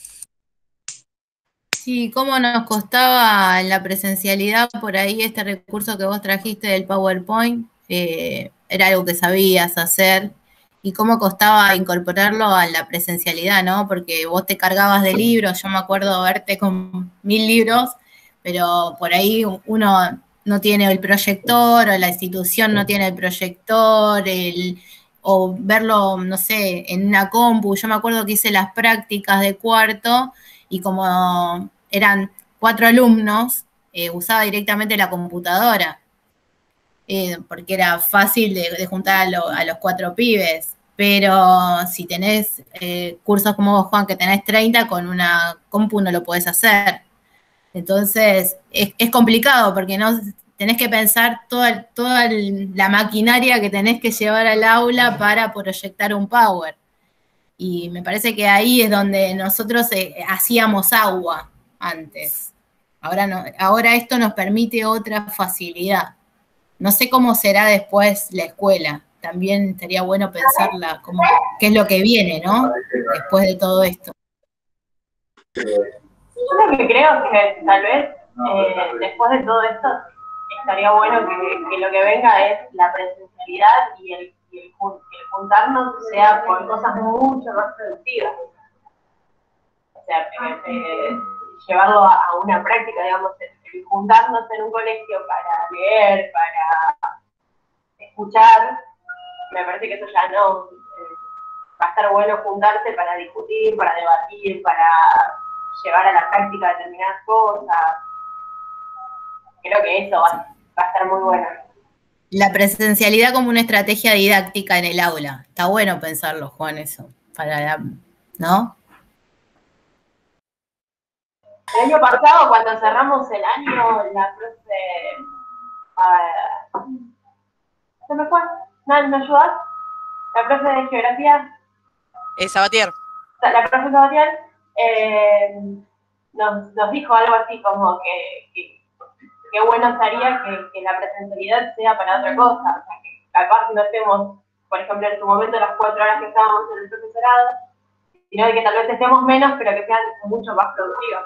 Sí, cómo nos costaba en la presencialidad por ahí este recurso que vos trajiste del PowerPoint, eh, era algo que sabías hacer, y cómo costaba incorporarlo a la presencialidad, ¿no? Porque vos te cargabas de libros, yo me acuerdo verte con mil libros, pero por ahí uno no tiene el proyector, o la institución no tiene el proyector, el, o verlo, no sé, en una compu. Yo me acuerdo que hice las prácticas de cuarto, y como eran cuatro alumnos, eh, usaba directamente la computadora, eh, porque era fácil de, de juntar a, lo, a los cuatro pibes. Pero si tenés eh, cursos como vos, Juan, que tenés treinta, con una compu no lo podés hacer. Entonces, es, es complicado porque no tenés que pensar toda, toda la maquinaria que tenés que llevar al aula para proyectar un power. Y me parece que ahí es donde nosotros eh, hacíamos agua antes. Ahora, no, ahora esto nos permite otra facilidad. No sé cómo será después la escuela. También estaría bueno pensarla, cómo, qué es lo que viene, ¿no? Después de todo esto. Yo lo que creo es que tal vez eh, después de todo esto estaría bueno que, que lo que venga es la presencialidad y el, y el, el juntarnos sea por cosas mucho más productivas. O sea, eh, eh, llevarlo a, a una práctica, digamos, el, el juntarnos en un colegio para leer, para escuchar, me parece que eso ya no. Eh, va a estar bueno juntarse para discutir, para debatir, para llevar a la práctica determinadas cosas. Creo que eso va, va a estar muy bueno. La presencialidad como una estrategia didáctica en el aula. Está bueno pensarlo, Juan, eso. Para la, ¿no? El año pasado, cuando cerramos el año, la profe... Uh, ¿Se me fue? ¿No me ayudas? La profe de geografía... Eh, Sabatier. La profe Sabatier eh, nos, nos dijo algo así como que... que qué bueno estaría que, que la presencialidad sea para otra cosa, o sea, que capaz no estemos, por ejemplo, en su momento las cuatro horas que estábamos en el profesorado, sino de que tal vez estemos menos, pero que sean mucho más productivos.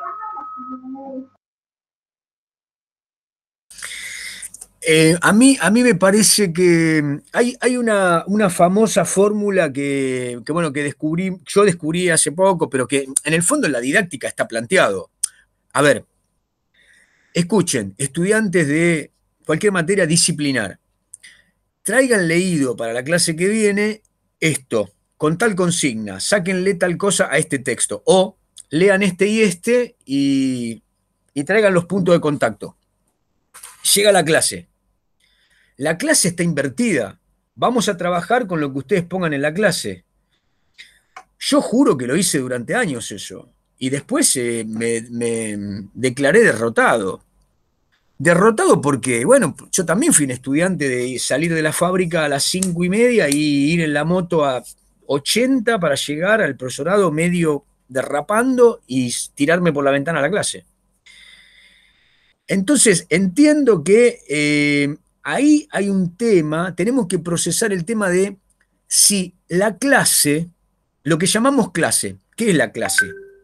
Eh, a, mí, a mí me parece que hay, hay una, una famosa fórmula que, que, bueno, que descubrí, yo descubrí hace poco, pero que en el fondo en la didáctica está planteado. A ver, escuchen, estudiantes de cualquier materia disciplinar, traigan leído para la clase que viene esto, con tal consigna, sáquenle tal cosa a este texto, o lean este y este y, y traigan los puntos de contacto. Llega la clase. La clase está invertida. Vamos a trabajar con lo que ustedes pongan en la clase. Yo juro que lo hice durante años eso. Y después eh, me, me declaré derrotado. Derrotado porque, bueno, yo también fui un estudiante de salir de la fábrica a las cinco y media y ir en la moto a ochenta para llegar al profesorado medio derrapando y tirarme por la ventana a la clase. Entonces, entiendo que eh, ahí hay un tema, tenemos que procesar el tema de si la clase, lo que llamamos clase, ¿qué es la clase?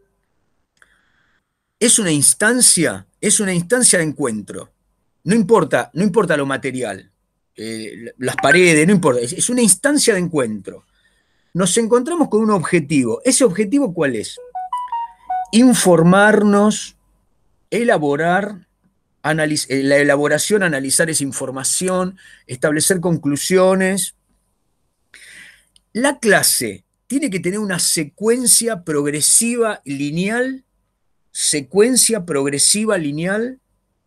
Es una instancia, es una instancia de encuentro. No importa, no importa lo material, eh, las paredes, no importa, es, es una instancia de encuentro. Nos encontramos con un objetivo. ¿Ese objetivo cuál es? Informarnos, elaborar, analiz- la elaboración, analizar esa información, establecer conclusiones. La clase tiene que tener una secuencia progresiva lineal, secuencia progresiva lineal,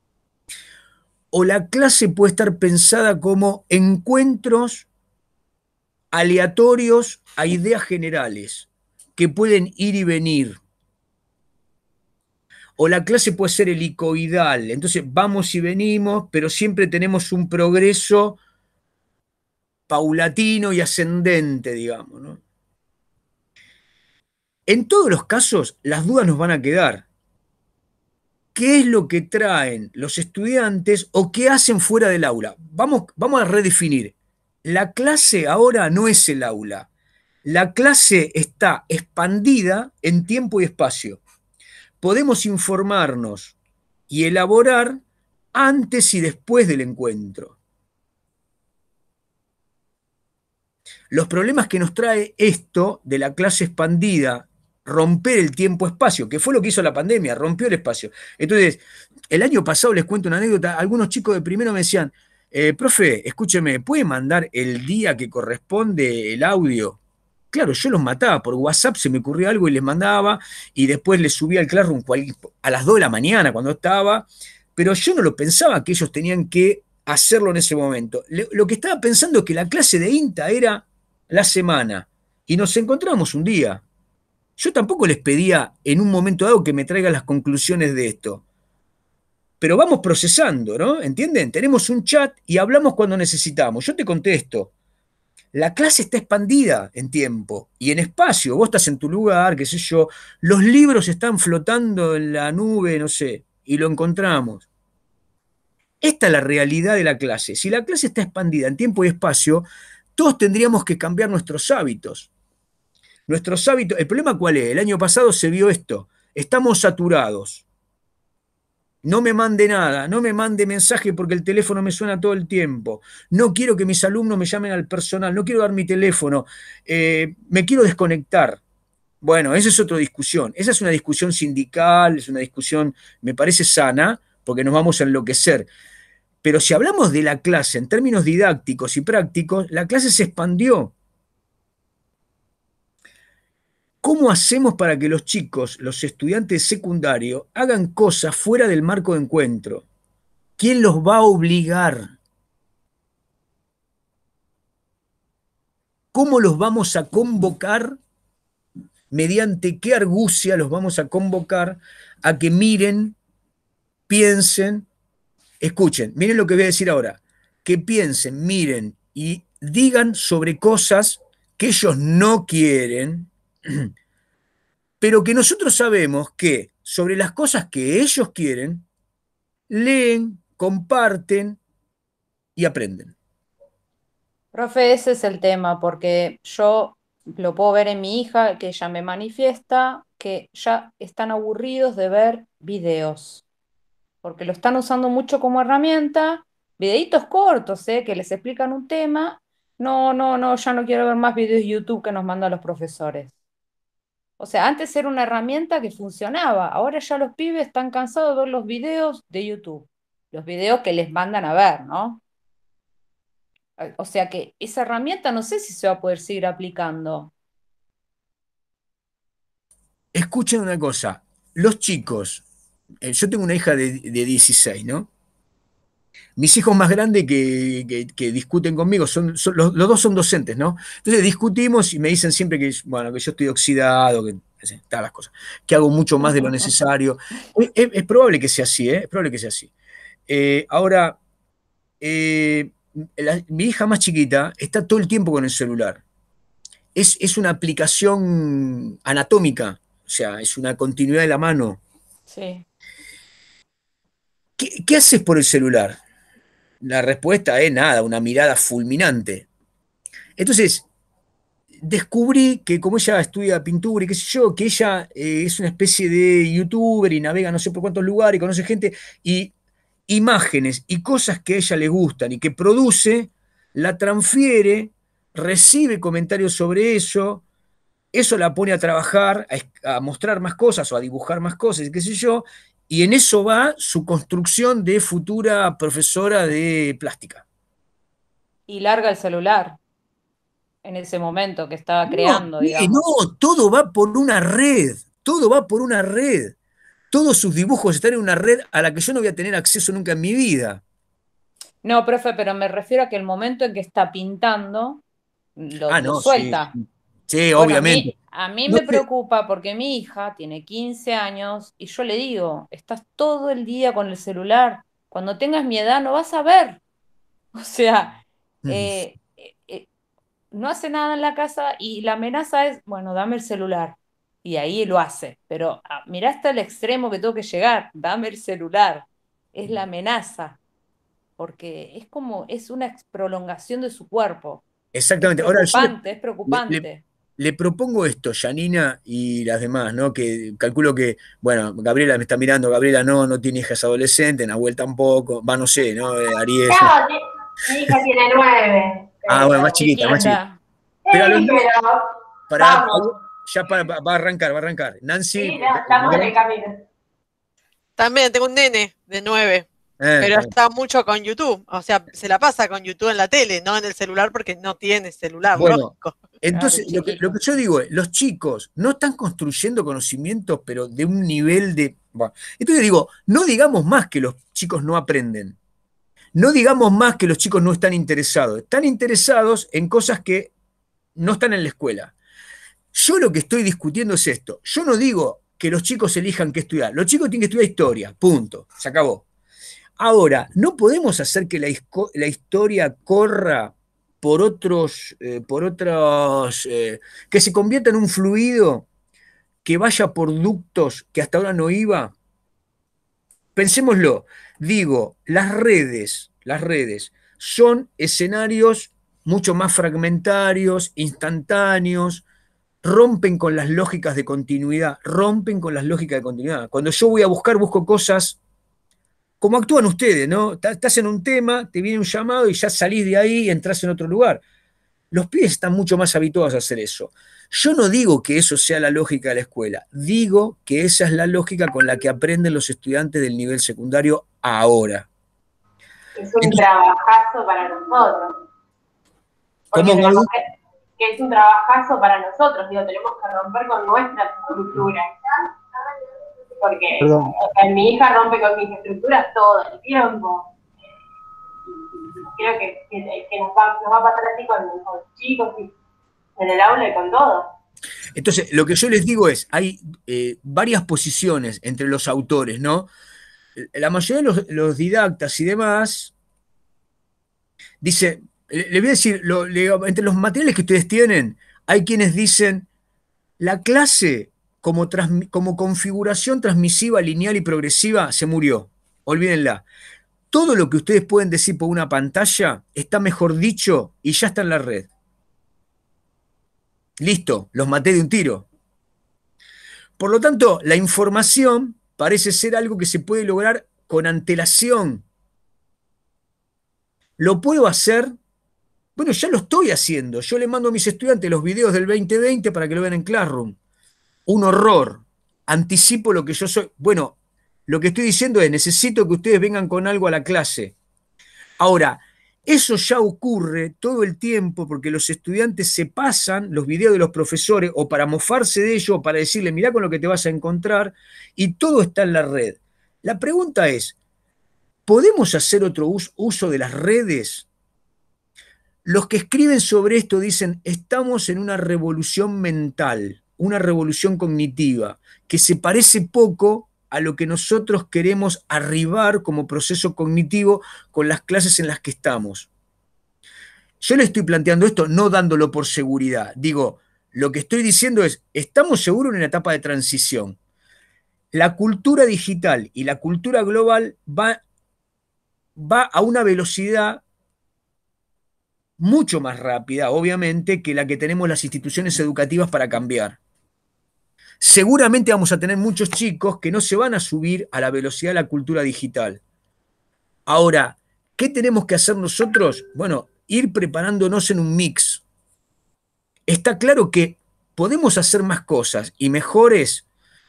o la clase puede estar pensada como encuentros aleatorios a ideas generales que pueden ir y venir. O la clase puede ser helicoidal, entonces vamos y venimos, pero siempre tenemos un progreso paulatino y ascendente, digamos, ¿no? En todos los casos, las dudas nos van a quedar. ¿Qué es lo que traen los estudiantes o qué hacen fuera del aula? Vamos, vamos a redefinir. La clase ahora no es el aula. La clase está expandida en tiempo y espacio. Podemos informarnos y elaborar antes y después del encuentro. Los problemas que nos trae esto de la clase expandida, romper el tiempo-espacio, que fue lo que hizo la pandemia, rompió el espacio. Entonces, el año pasado, les cuento una anécdota, algunos chicos de primero me decían, eh, profe, escúcheme, ¿puede mandar el día que corresponde el audio? Claro, yo los mataba, por WhatsApp se me ocurría algo y les mandaba, y después les subía al Classroom a las dos de la mañana cuando estaba, pero yo no lo pensaba que ellos tenían que hacerlo en ese momento. Lo que estaba pensando es que la clase de INTA era la semana, y nos encontramos un día. Yo tampoco les pedía en un momento dado que me traigan las conclusiones de esto. pero vamos procesando, ¿no? ¿Entienden? Tenemos un chat y hablamos cuando necesitamos. Yo te contesto. La clase está expandida en tiempo y en espacio. Vos estás en tu lugar, qué sé yo. Los libros están flotando en la nube, no sé, y lo encontramos. Esta es la realidad de la clase. Si la clase está expandida en tiempo y espacio, todos tendríamos que cambiar nuestros hábitos. Nuestros hábitos, ¿el problema cuál es? El año pasado se vio esto. Estamos saturados. No me mande nada, no me mande mensaje porque el teléfono me suena todo el tiempo. No quiero que mis alumnos me llamen al personal, no quiero dar mi teléfono, eh, me quiero desconectar. Bueno, esa es otra discusión. Esa es una discusión sindical, es una discusión, me parece sana, porque nos vamos a enloquecer. Pero si hablamos de la clase en términos didácticos y prácticos, la clase se expandió. ¿Cómo hacemos para que los chicos, los estudiantes secundarios, hagan cosas fuera del marco de encuentro? ¿Quién los va a obligar? ¿Cómo los vamos a convocar? ¿Mediante qué argucia los vamos a convocar a que miren, piensen, escuchen? Miren lo que voy a decir ahora. Que piensen, miren y digan sobre cosas que ellos no quieren, pero que nosotros sabemos que sobre las cosas que ellos quieren, leen, comparten y aprenden. Profe, ese es el tema, porque yo lo puedo ver en mi hija, que ella me manifiesta que ya están aburridos de ver videos, porque lo están usando mucho como herramienta, videitos cortos, ¿eh? Que les explican un tema. No, no, no, ya no quiero ver más videos de YouTube que nos mandan los profesores. O sea, antes era una herramienta que funcionaba, ahora ya los pibes están cansados de ver los videos de YouTube, los videos que les mandan a ver, ¿no? O sea que esa herramienta no sé si se va a poder seguir aplicando. Escuchen una cosa, los chicos, eh, yo tengo una hija de, de dieciséis, ¿no? Mis hijos más grandes que, que, que discuten conmigo, son, son los, los dos son docentes, ¿no? Entonces discutimos y me dicen siempre que, bueno, que yo estoy oxidado, que todas las cosas, que hago mucho más de lo necesario. Es, es, es probable que sea así, ¿eh? Es probable que sea así. Eh, ahora, eh, la, mi hija más chiquita está todo el tiempo con el celular. Es, es una aplicación anatómica, o sea, es una continuidad de la mano. Sí. ¿Qué, qué haces por el celular? La respuesta es nada, una mirada fulminante. Entonces, descubrí que como ella estudia pintura y qué sé yo, que ella eh, es una especie de youtuber y navega no sé por cuántos lugares y conoce gente, y imágenes y cosas que a ella le gustan y que produce, la transfiere, recibe comentarios sobre eso, eso la pone a trabajar, a, a mostrar más cosas o a dibujar más cosas y qué sé yo, y en eso va su construcción de futura profesora de plástica. Y larga el celular en ese momento que estaba creando, no, digamos. No, todo va por una red, todo va por una red. Todos sus dibujos están en una red a la que yo no voy a tener acceso nunca en mi vida. No, profe, pero me refiero a que el momento en que está pintando, lo, ah, lo no, suelta. Sí, sí Bueno, obviamente. A mí, a mí no me te... preocupa porque mi hija tiene quince años y yo le digo, estás todo el día con el celular, cuando tengas mi edad no vas a ver. O sea, eh, eh, no hace nada en la casa y la amenaza es, bueno, dame el celular. Y ahí lo hace. Pero ah, mirá hasta el extremo que tengo que llegar, dame el celular. Es la amenaza, porque es como, es una prolongación de su cuerpo. Exactamente. Es Ahora, preocupante, yo es preocupante. Le, le, le propongo esto, Janina y las demás, ¿no? Que calculo que, bueno, Gabriela me está mirando, Gabriela no, no tiene hijas adolescentes, Nahuel tampoco, va, no sé, ¿no? Ariel. No, mi hija tiene nueve. Ah, bueno, más chiquita, más chiquita. Pero, Sí, los, pero para, vamos. ya para, va a arrancar, va a arrancar. Nancy. Sí, ya estamos en el camino. También tengo un nene de nueve, Eh, pero eh. está mucho con YouTube. O sea, se la pasa con YouTube en la tele, no en el celular porque no tiene celular, Bueno, lógico. entonces Claro, lo, que, lo que yo digo es, los chicos no están construyendo conocimientos, pero de un nivel de... Bueno, entonces digo, no digamos más que los chicos no aprenden. No digamos más que los chicos no están interesados. Están interesados en cosas que no están en la escuela. Yo lo que estoy discutiendo es esto. Yo no digo que los chicos elijan qué estudiar. Los chicos tienen que estudiar historia, punto. Se acabó. Ahora, no podemos hacer que la, la historia corra por otros, eh, por otros, eh, que se convierta en un fluido que vaya por ductos que hasta ahora no iba. Pensémoslo, digo, las redes, las redes son escenarios mucho más fragmentarios, instantáneos, rompen con las lógicas de continuidad, rompen con las lógicas de continuidad. Cuando yo voy a buscar, busco cosas como actúan ustedes, ¿no? Estás en un tema, te viene un llamado y ya salís de ahí y entras en otro lugar. Los pibes están mucho más habituados a hacer eso. Yo no digo que eso sea la lógica de la escuela, digo que esa es la lógica con la que aprenden los estudiantes del nivel secundario ahora. Es un Entonces, trabajazo para nosotros. ¿Cómo, tenemos que, que es un trabajazo para nosotros, digo, tenemos que romper con nuestras estructuras. Porque o sea, mi hija rompe con mis estructuras todo el tiempo. Creo que, que, que nos, va, nos va a pasar así con, con los chicos y en el aula y con todo. Entonces, lo que yo les digo es, hay eh, varias posiciones entre los autores, ¿no? La mayoría de los, los didactas y demás, dice, le, le voy a decir, lo, le, entre los materiales que ustedes tienen, hay quienes dicen, la clase como, trans, como configuración transmisiva, lineal y progresiva se murió, olvídenla. Todo lo que ustedes pueden decir por una pantalla está mejor dicho y ya está en la red. Listo, los maté de un tiro. Por lo tanto, la información parece ser algo que se puede lograr con antelación. ¿Lo puedo hacer? Bueno, ya lo estoy haciendo. Yo le mando a mis estudiantes los videos del veinte veinte para que lo vean en Classroom. Un horror. Anticipo lo que yo soy. Bueno, lo que estoy diciendo es, necesito que ustedes vengan con algo a la clase. Ahora, eso ya ocurre todo el tiempo porque los estudiantes se pasan los videos de los profesores o para mofarse de ellos o para decirle, mirá con lo que te vas a encontrar, y todo está en la red. La pregunta es, ¿podemos hacer otro uso de las redes? Los que escriben sobre esto dicen, estamos en una revolución mental, una revolución cognitiva, que se parece poco a lo que nosotros queremos arribar como proceso cognitivo con las clases en las que estamos. Yo le estoy planteando esto no dándolo por seguridad. Digo, lo que estoy diciendo es, estamos seguros en una etapa de transición. La cultura digital y la cultura global va, va a una velocidad mucho más rápida, obviamente, que la que tenemos las instituciones educativas para cambiar. Seguramente vamos a tener muchos chicos que no se van a subir a la velocidad de la cultura digital. Ahora, ¿qué tenemos que hacer nosotros? Bueno, ir preparándonos en un mix. Está claro que podemos hacer más cosas y mejor es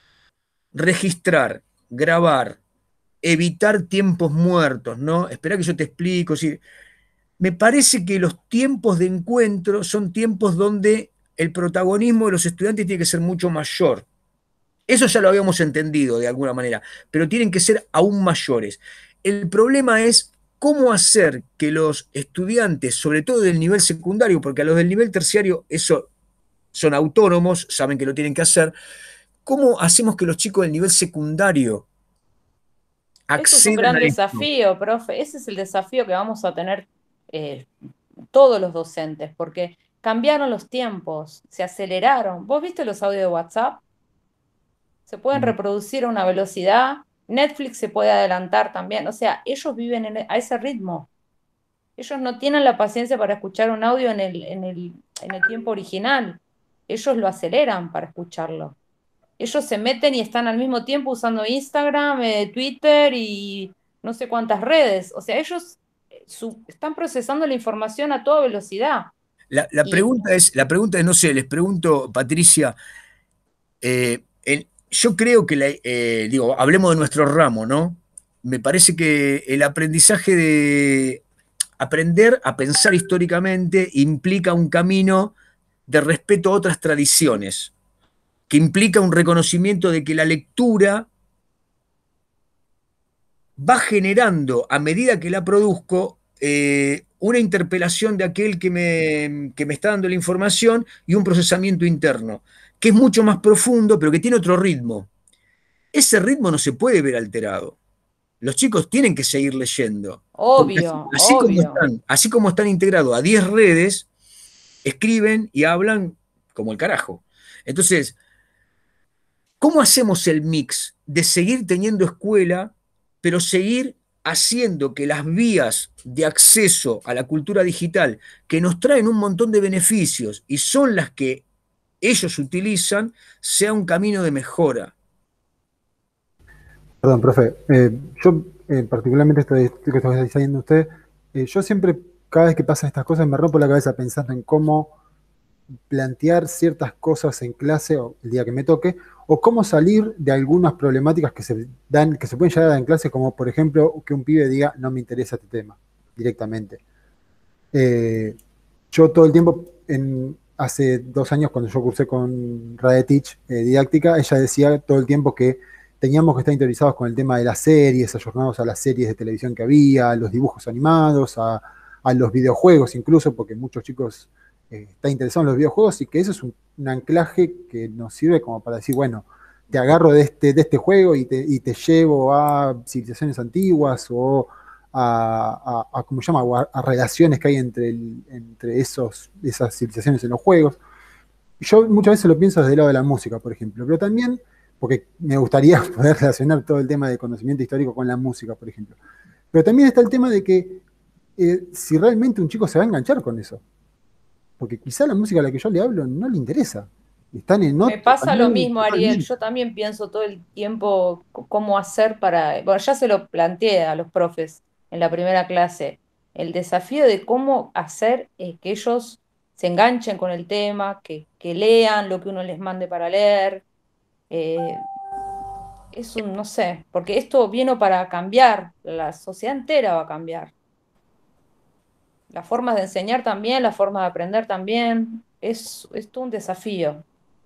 registrar, grabar, evitar tiempos muertos, ¿no? Espera que yo te explico. ¿Sí? Me parece que los tiempos de encuentro son tiempos donde el protagonismo de los estudiantes tiene que ser mucho mayor. Eso ya lo habíamos entendido de alguna manera, pero tienen que ser aún mayores. El problema es cómo hacer que los estudiantes, sobre todo del nivel secundario, porque a los del nivel terciario eso son autónomos, saben que lo tienen que hacer, ¿cómo hacemos que los chicos del nivel secundario accedan Eso es un gran a esto? desafío, profe. Ese es el desafío que vamos a tener eh, todos los docentes, porque cambiaron los tiempos, se aceleraron. ¿Vos viste los audios de WhatsApp? Se pueden reproducir a una velocidad, Netflix se puede adelantar también, o sea, ellos viven en, a ese ritmo. Ellos no tienen la paciencia para escuchar un audio en el, en el, en el tiempo original. Ellos lo aceleran para escucharlo. Ellos se meten y están al mismo tiempo usando Instagram, eh, Twitter y no sé cuántas redes. O sea, ellos su, están procesando la información a toda velocidad. La, la, y, pregunta es, la pregunta es, no sé, les pregunto, Patricia, eh, el, yo creo que, la, eh, digo, hablemos de nuestro ramo, ¿no? Me parece que el aprendizaje de aprender a pensar históricamente implica un camino de respeto a otras tradiciones, que implica un reconocimiento de que la lectura va generando, a medida que la produzco, eh, una interpelación de aquel que me, que me está dando la información y un procesamiento interno, que es mucho más profundo, pero que tiene otro ritmo. Ese ritmo no se puede ver alterado. Los chicos tienen que seguir leyendo. Obvio, Así, así como obvio. están, así como están integrados a diez redes, escriben y hablan como el carajo. Entonces, ¿cómo hacemos el mix de seguir teniendo escuela, pero seguir haciendo que las vías de acceso a la cultura digital, que nos traen un montón de beneficios y son las que ellos utilizan, sea un camino de mejora? Perdón, profe. Eh, yo, eh, particularmente, esto, de- esto que está diciendo usted, eh, yo siempre, cada vez que pasan estas cosas, me rompo la cabeza pensando en cómo plantear ciertas cosas en clase o el día que me toque, o cómo salir de algunas problemáticas que se dan, que se pueden llegar a dar en clase, como por ejemplo que un pibe diga no me interesa este tema directamente. Eh, yo todo el tiempo, en, hace dos años cuando yo cursé con Radetich eh, didáctica, ella decía todo el tiempo que teníamos que estar interiorizados con el tema de las series, ayornados a las series de televisión que había, a los dibujos animados, a, a los videojuegos incluso, porque muchos chicos eh, están interesados en los videojuegos y que eso es un, un anclaje que nos sirve como para decir, bueno, te agarro de este, de este juego y te, y te llevo a civilizaciones antiguas o a, a, a ¿cómo se llama? O a, a relaciones que hay entre, el, entre esos, esas civilizaciones en los juegos. Yo muchas veces lo pienso desde el lado de la música, por ejemplo, pero también, porque me gustaría poder relacionar todo el tema de conocimiento histórico con la música, por ejemplo. Pero también está el tema de que eh, si realmente un chico se va a enganchar con eso, porque quizá la música a la que yo le hablo no le interesa. Están en otro Me pasa lo canal mismo, Ariel. totalmente. Yo también pienso todo el tiempo c- cómo hacer para... Bueno, ya se lo planteé a los profes en la primera clase. El desafío de cómo hacer eh, que ellos se enganchen con el tema, que, que lean lo que uno les mande para leer. Eh, es un, no sé, porque esto vino para cambiar. La sociedad entera va a cambiar. Las formas de enseñar también, las formas de aprender también. Es, es todo un desafío.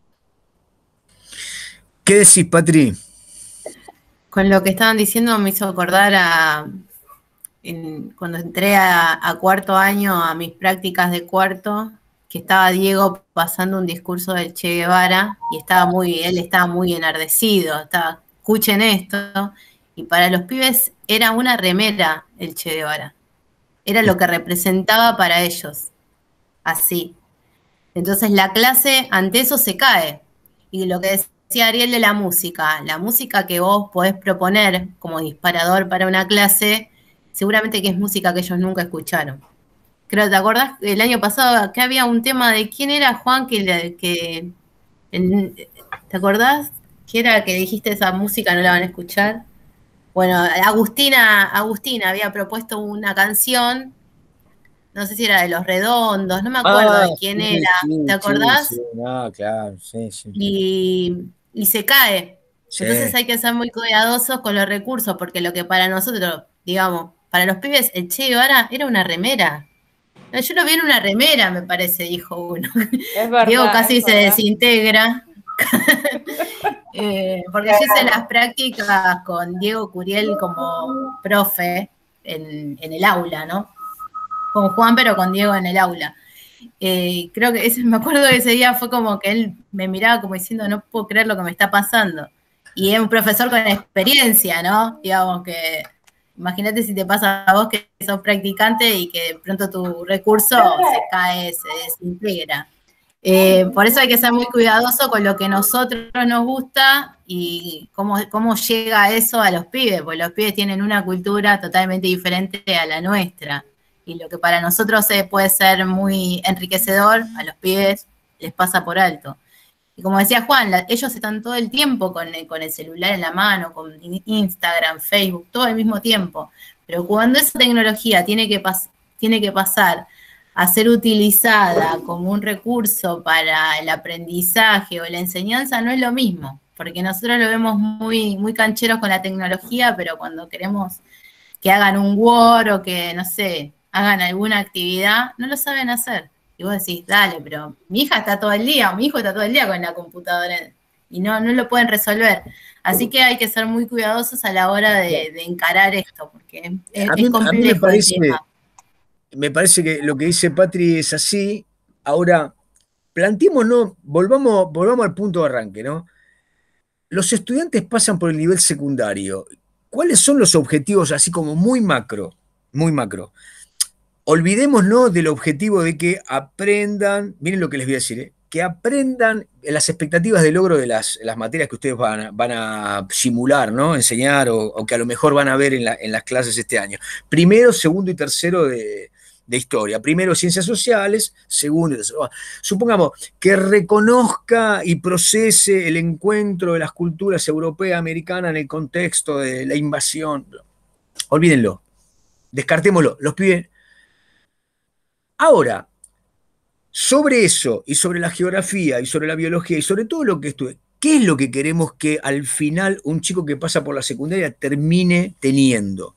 ¿Qué decís, Patri? Con lo que estaban diciendo me hizo acordar a en- cuando entré a, a cuarto año a mis prácticas de cuarto, que estaba Diego pasando un discurso del Che Guevara y estaba muy, él estaba muy enardecido, estaba, escuchen esto, y para los pibes era una remera el Che Guevara, era lo que representaba para ellos, así. Entonces la clase ante eso se cae. Y lo que decía Ariel de la música, la música que vos podés proponer como disparador para una clase, seguramente que es música que ellos nunca escucharon. Creo, ¿te acordás? El año pasado que había un tema de quién era Juan que, le- que en- ¿te acordás? ¿Qué era que dijiste esa música no la van a escuchar? Bueno, Agustina, Agustina había propuesto una canción, no sé si era de Los Redondos, no me acuerdo Ah, de quién sí, era, sí, ¿te sí, sí, acordás? no, claro, sí, sí. Y, y se cae. Sí. Entonces hay que ser muy cuidadosos con los recursos, porque lo que para nosotros, digamos, para los pibes, el Che Guevara era una remera. No, yo lo vi en una remera, me parece, dijo uno. Es Diego verdad, casi es se verdad. desintegra. Eh, porque yo hice las prácticas con Diego Curiel como profe en, en el aula, ¿no? Con Juan, pero con Diego en el aula. Eh, creo que ese, me acuerdo que ese día fue como que él me miraba como diciendo, no puedo creer lo que me está pasando. Y es un profesor con experiencia, ¿no? Digamos que, imagínate si te pasa a vos que sos practicante y que de pronto tu recurso se cae, se desintegra. Eh, por eso hay que ser muy cuidadoso con lo que nosotros nos gusta y cómo, cómo llega eso a los pibes, porque los pibes tienen una cultura totalmente diferente a la nuestra. Y lo que para nosotros eh, puede ser muy enriquecedor, a los pibes les pasa por alto. Y como decía Juan, la, ellos están todo el tiempo con el, con el celular en la mano, con Instagram, Facebook, todo al mismo tiempo. Pero cuando esa tecnología tiene que, pas, tiene que pasar a ser utilizada como un recurso para el aprendizaje o la enseñanza, no es lo mismo. Porque nosotros lo vemos muy, muy cancheros con la tecnología, pero cuando queremos que hagan un Word o que, no sé, hagan alguna actividad, no lo saben hacer. Y vos decís, dale, pero mi hija está todo el día, o mi hijo está todo el día con la computadora y no, no lo pueden resolver. Así que hay que ser muy cuidadosos a la hora de, de encarar esto, porque es, A mí, es a mí me complejo el parece, tema. me parece que lo que dice Patri es así. Ahora, planteémonos, volvamos, volvamos al punto de arranque, ¿no? Los estudiantes pasan por el nivel secundario. ¿cuáles son los objetivos así como muy macro? Muy macro. Olvidémonos del objetivo de que aprendan, miren lo que les voy a decir, ¿eh? Que aprendan las expectativas de logro de las, las materias que ustedes van a, van a simular, ¿no? Enseñar o, o que a lo mejor van a ver en, la, en las clases este año. Primero, segundo y tercero de, de historia. Primero ciencias sociales, segundo y tercero. Supongamos que reconozca y procese el encuentro de las culturas europea, americana en el contexto de la invasión. Olvídenlo, descartémoslo. Los pibes. Ahora, sobre eso y sobre la geografía y sobre la biología y sobre todo lo que estudie, ¿qué es lo que queremos que al final un chico que pasa por la secundaria termine teniendo?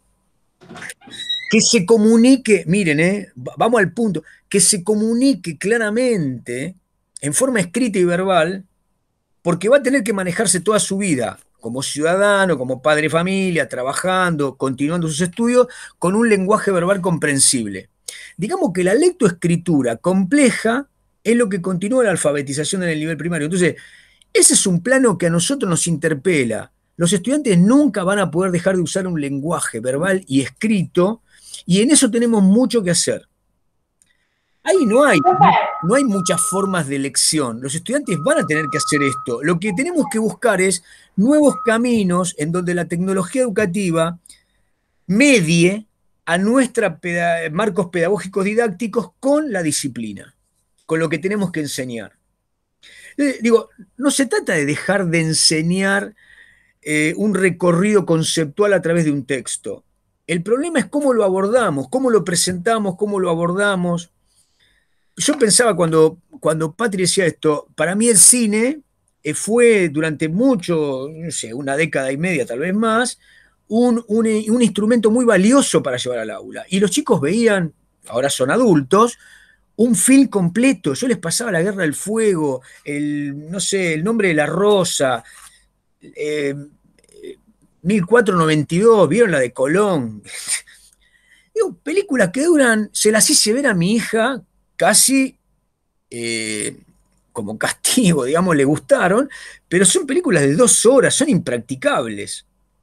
Que se comunique, miren, eh, vamos al punto, que se comunique claramente en forma escrita y verbal, porque va a tener que manejarse toda su vida como ciudadano, como padre de familia, trabajando, continuando sus estudios, con un lenguaje verbal comprensible. Digamos que la lectoescritura compleja es lo que continúa la alfabetización en el nivel primario. Entonces, ese es un plano que a nosotros nos interpela. Los estudiantes nunca van a poder dejar de usar un lenguaje verbal y escrito, y en eso tenemos mucho que hacer. Ahí no hay, no hay muchas formas de elección. Los estudiantes van a tener que hacer esto. Lo que tenemos que buscar es nuevos caminos en donde la tecnología educativa medie a nuestros peda- marcos pedagógicos didácticos con la disciplina, con lo que tenemos que enseñar. Eh, digo, no se trata de dejar de enseñar eh, un recorrido conceptual a través de un texto. El problema es cómo lo abordamos, cómo lo presentamos, cómo lo abordamos. Yo pensaba cuando, cuando Patri decía esto, para mí el cine eh, fue durante mucho, no sé, una década y media, tal vez más, un, un, un instrumento muy valioso para llevar al aula. Y los chicos veían, ahora son adultos, un film completo. Yo les pasaba La Guerra del Fuego, el, no sé, El Nombre de la Rosa, eh, mil cuatrocientos noventa y dos, ¿vieron la de Colón? Digo, películas que duran, se las hice ver a mi hija casi eh, como castigo, digamos, le gustaron, pero son películas de dos horas, son impracticables.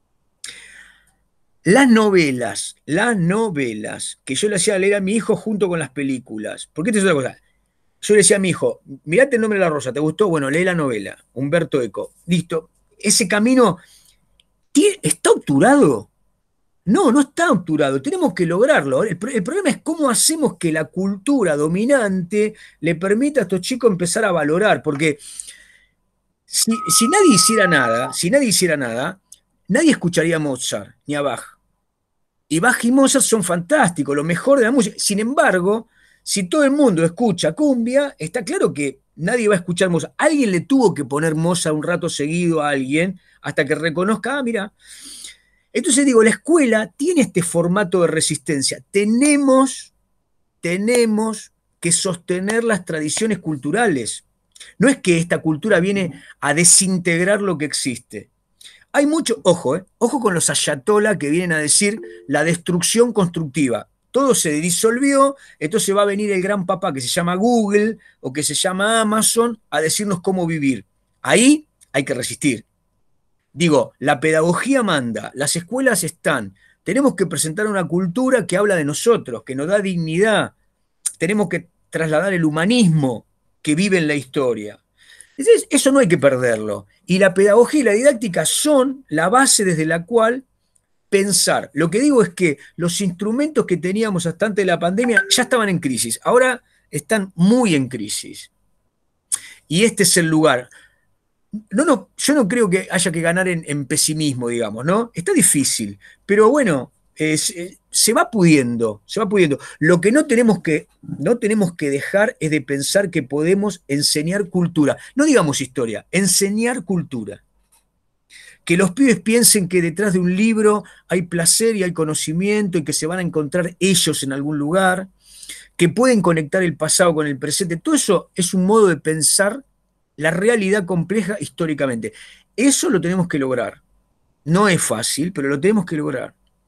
Las novelas, las novelas que yo le hacía leer a mi hijo junto con las películas, porque esta es otra cosa. Yo le decía a mi hijo, mirate El Nombre de la Rosa, ¿te gustó? Bueno, lee la novela, Humberto Eco. Listo. Ese camino ¿está obturado? No, no está obturado, tenemos que lograrlo. El, el problema es cómo hacemos que la cultura dominante le permita a estos chicos empezar a valorar, porque si, si nadie hiciera nada, si nadie hiciera nada, nadie escucharía a Mozart ni a Bach. Y Bach y Mozart son fantásticos, lo mejor de la música. Sin embargo, si todo el mundo escucha cumbia, está claro que nadie va a escuchar Mozart. Alguien le tuvo que poner Mozart un rato seguido a alguien hasta que reconozca, ah, mira. Entonces digo, la escuela tiene este formato de resistencia. Tenemos, tenemos que sostener las tradiciones culturales. No es que esta cultura viene a desintegrar lo que existe. Hay mucho, ojo, eh, ojo con los ayatollah que vienen a decir la destrucción constructiva. Todo se disolvió, entonces va a venir el gran papá que se llama Google o que se llama Amazon a decirnos cómo vivir. Ahí hay que resistir. Digo, la pedagogía manda, las escuelas están, tenemos que presentar una cultura que habla de nosotros, que nos da dignidad, tenemos que trasladar el humanismo que vive en la historia. Entonces, eso no hay que perderlo. Y la pedagogía y la didáctica son la base desde la cual pensar. Lo que digo es que los instrumentos que teníamos hasta antes de la pandemia ya estaban en crisis, ahora están muy en crisis. Y este es el lugar. No, no, yo no creo que haya que ganar en, en pesimismo, digamos, ¿no? Está difícil, pero bueno, es, eh, se va pudiendo, se va pudiendo. Lo que no tenemos que, no tenemos que dejar es de pensar que podemos enseñar cultura. No digamos historia, enseñar cultura. Que los pibes piensen que detrás de un libro hay placer y hay conocimiento y que se van a encontrar ellos en algún lugar, que pueden conectar el pasado con el presente. Todo eso es un modo de pensar la realidad compleja históricamente. Eso lo tenemos que lograr. No es fácil, pero lo tenemos que lograr.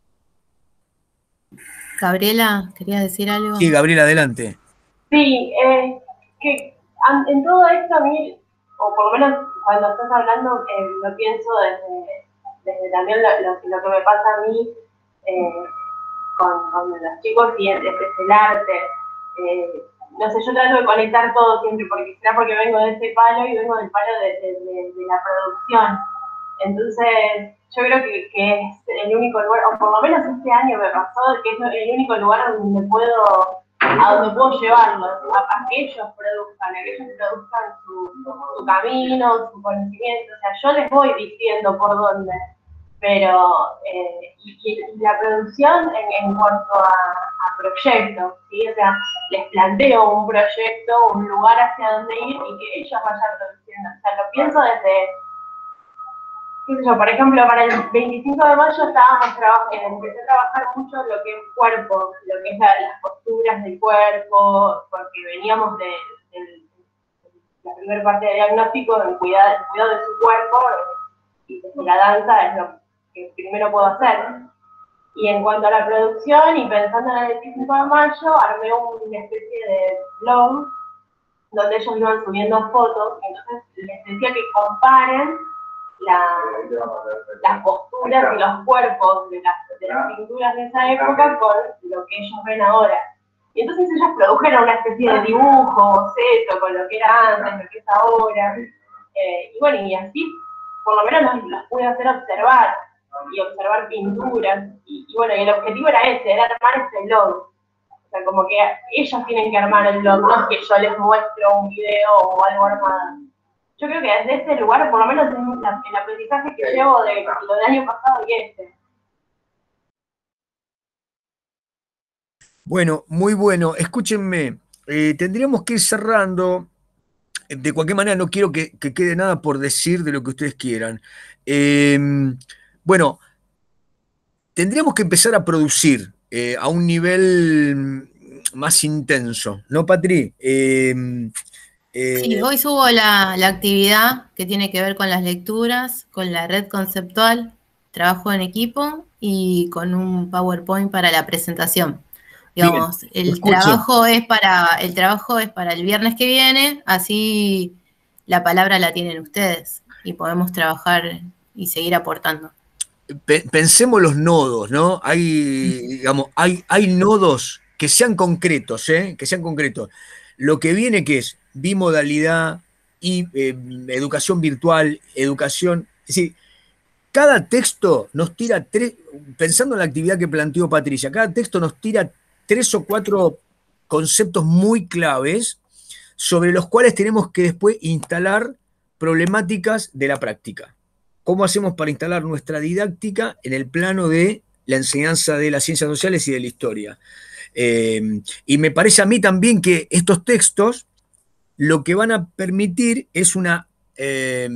Gabriela, ¿querías decir algo? Sí, Gabriela, adelante. Sí, eh, que an- en todo esto a mí, o por lo menos cuando estás hablando, eh, lo pienso desde, desde también lo, lo, lo que me pasa a mí eh, con, con los chicos y es, es el arte. Eh, no sé, yo trato de conectar todo siempre, porque será porque vengo de ese palo y vengo del palo de, de, de, de la producción. Entonces, yo creo que, que es el único lugar, o por lo menos este año me pasó, que es el único lugar donde puedo, a donde puedo llevarlos, a, a que ellos produzcan, a que ellos produzcan su, su camino, su conocimiento. O sea, yo les voy diciendo por dónde, pero eh, y, y la producción en, en cuanto a, a proyectos, ¿sí? O sea, les planteo un proyecto, un lugar hacia donde ir y que ellos vayan produciendo. O sea, lo pienso desde, qué sé yo, por ejemplo, para el veinticinco de mayo estábamos trabajando, empecé a trabajar mucho lo que es cuerpo, lo que es la, las posturas del cuerpo, porque veníamos de, de, de la primera parte del diagnóstico, del cuidado, del cuidado de su cuerpo, y la danza es lo que primero puedo hacer. Y en cuanto a la producción, y pensando en el veinticinco de mayo, armé una especie de blog donde ellos iban subiendo fotos, y entonces les decía que comparen la, las posturas y los cuerpos de las, de las pinturas de esa época con lo que ellos ven ahora. Y entonces ellos produjeron una especie de dibujo, boceto, con lo que era antes, lo que es ahora. Eh, y bueno, y así, por lo menos los, los pude hacer observar, y observar pinturas. Y, y bueno, y el objetivo era ese, era armar ese blog. O sea, como que ellos tienen que armar el blog, no es que yo les muestro un video o algo armado. Yo creo que desde este lugar, por lo menos en la, el aprendizaje que llevo de lo del año pasado y este. Bueno, muy bueno. Escúchenme, eh, tendríamos que ir cerrando. De cualquier manera, no quiero que, que quede nada por decir de lo que ustedes quieran. Eh, bueno, tendríamos que empezar a producir eh, a un nivel más intenso, ¿no, Patri? Eh, eh, Sí, hoy subo la, la actividad que tiene que ver con las lecturas, con la red conceptual, trabajo en equipo y con un PowerPoint para la presentación. Digamos, bien, el escucho. trabajo es para, el trabajo es para el viernes que viene, así la palabra la tienen ustedes y podemos trabajar y seguir aportando. Pensemos los nodos, ¿no? Hay, digamos, hay, hay nodos que sean concretos, ¿eh? Que sean concretos. Lo que viene que es bimodalidad y eh, educación virtual, educación. Es decir, cada texto nos tira tres, pensando en la actividad que planteó Patricia, cada texto nos tira tres o cuatro conceptos muy claves sobre los cuales tenemos que después instalar problemáticas de la práctica. ¿Cómo hacemos para instalar nuestra didáctica en el plano de la enseñanza de las ciencias sociales y de la historia? Eh, y me parece a mí también que estos textos lo que van a permitir es una, eh,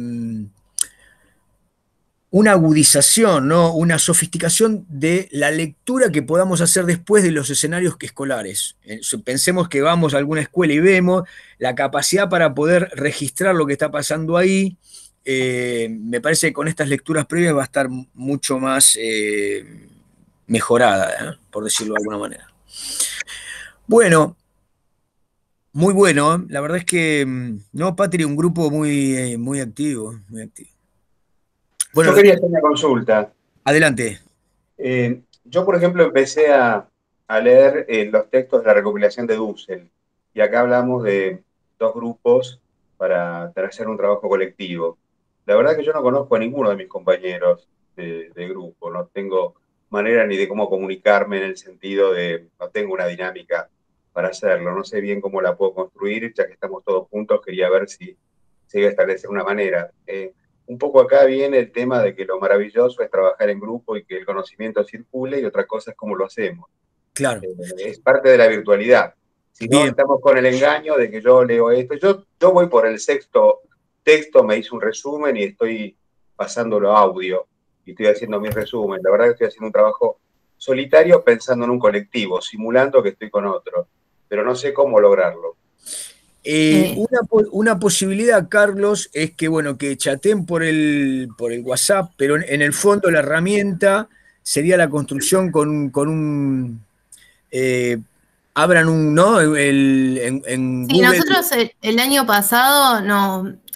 una agudización, ¿no? Una sofisticación de la lectura que podamos hacer después de los escenarios escolares. Pensemos que vamos a alguna escuela y vemos la capacidad para poder registrar lo que está pasando ahí. Eh, me parece que con estas lecturas previas va a estar mucho más eh, mejorada, ¿eh? Por decirlo de alguna manera. Bueno, muy bueno, ¿eh? La verdad es que, no, Patri, un grupo muy, eh, muy activo, muy activo. Bueno, yo quería hacer una consulta. Adelante. Eh, yo, por ejemplo, empecé a, a leer eh, los textos de la recopilación de Dussel, y acá hablamos de dos grupos para hacer un trabajo colectivo. La verdad que yo no conozco a ninguno de mis compañeros de, de grupo, no tengo manera ni de cómo comunicarme en el sentido de, no tengo una dinámica para hacerlo, no sé bien cómo la puedo construir, ya que estamos todos juntos, quería ver si se iba a establecer una manera. Eh, un poco acá viene el tema de que lo maravilloso es trabajar en grupo y que el conocimiento circule, y otra cosa es cómo lo hacemos. Claro. Eh, es parte de la virtualidad. Si no, Bien. estamos con el engaño de que yo leo esto. Yo, yo voy por el sexto texto, me hice un resumen y estoy pasándolo a audio y estoy haciendo mi resumen. La verdad que estoy haciendo un trabajo solitario pensando en un colectivo, simulando que estoy con otro, pero no sé cómo lograrlo. Eh, una, una posibilidad, Carlos, es que, bueno, que chateen por el, por el WhatsApp, pero en, en el fondo la herramienta sería la construcción con, con un... Eh, abran un, ¿no? El, en, en Sí, Google. nosotros el, el año pasado no,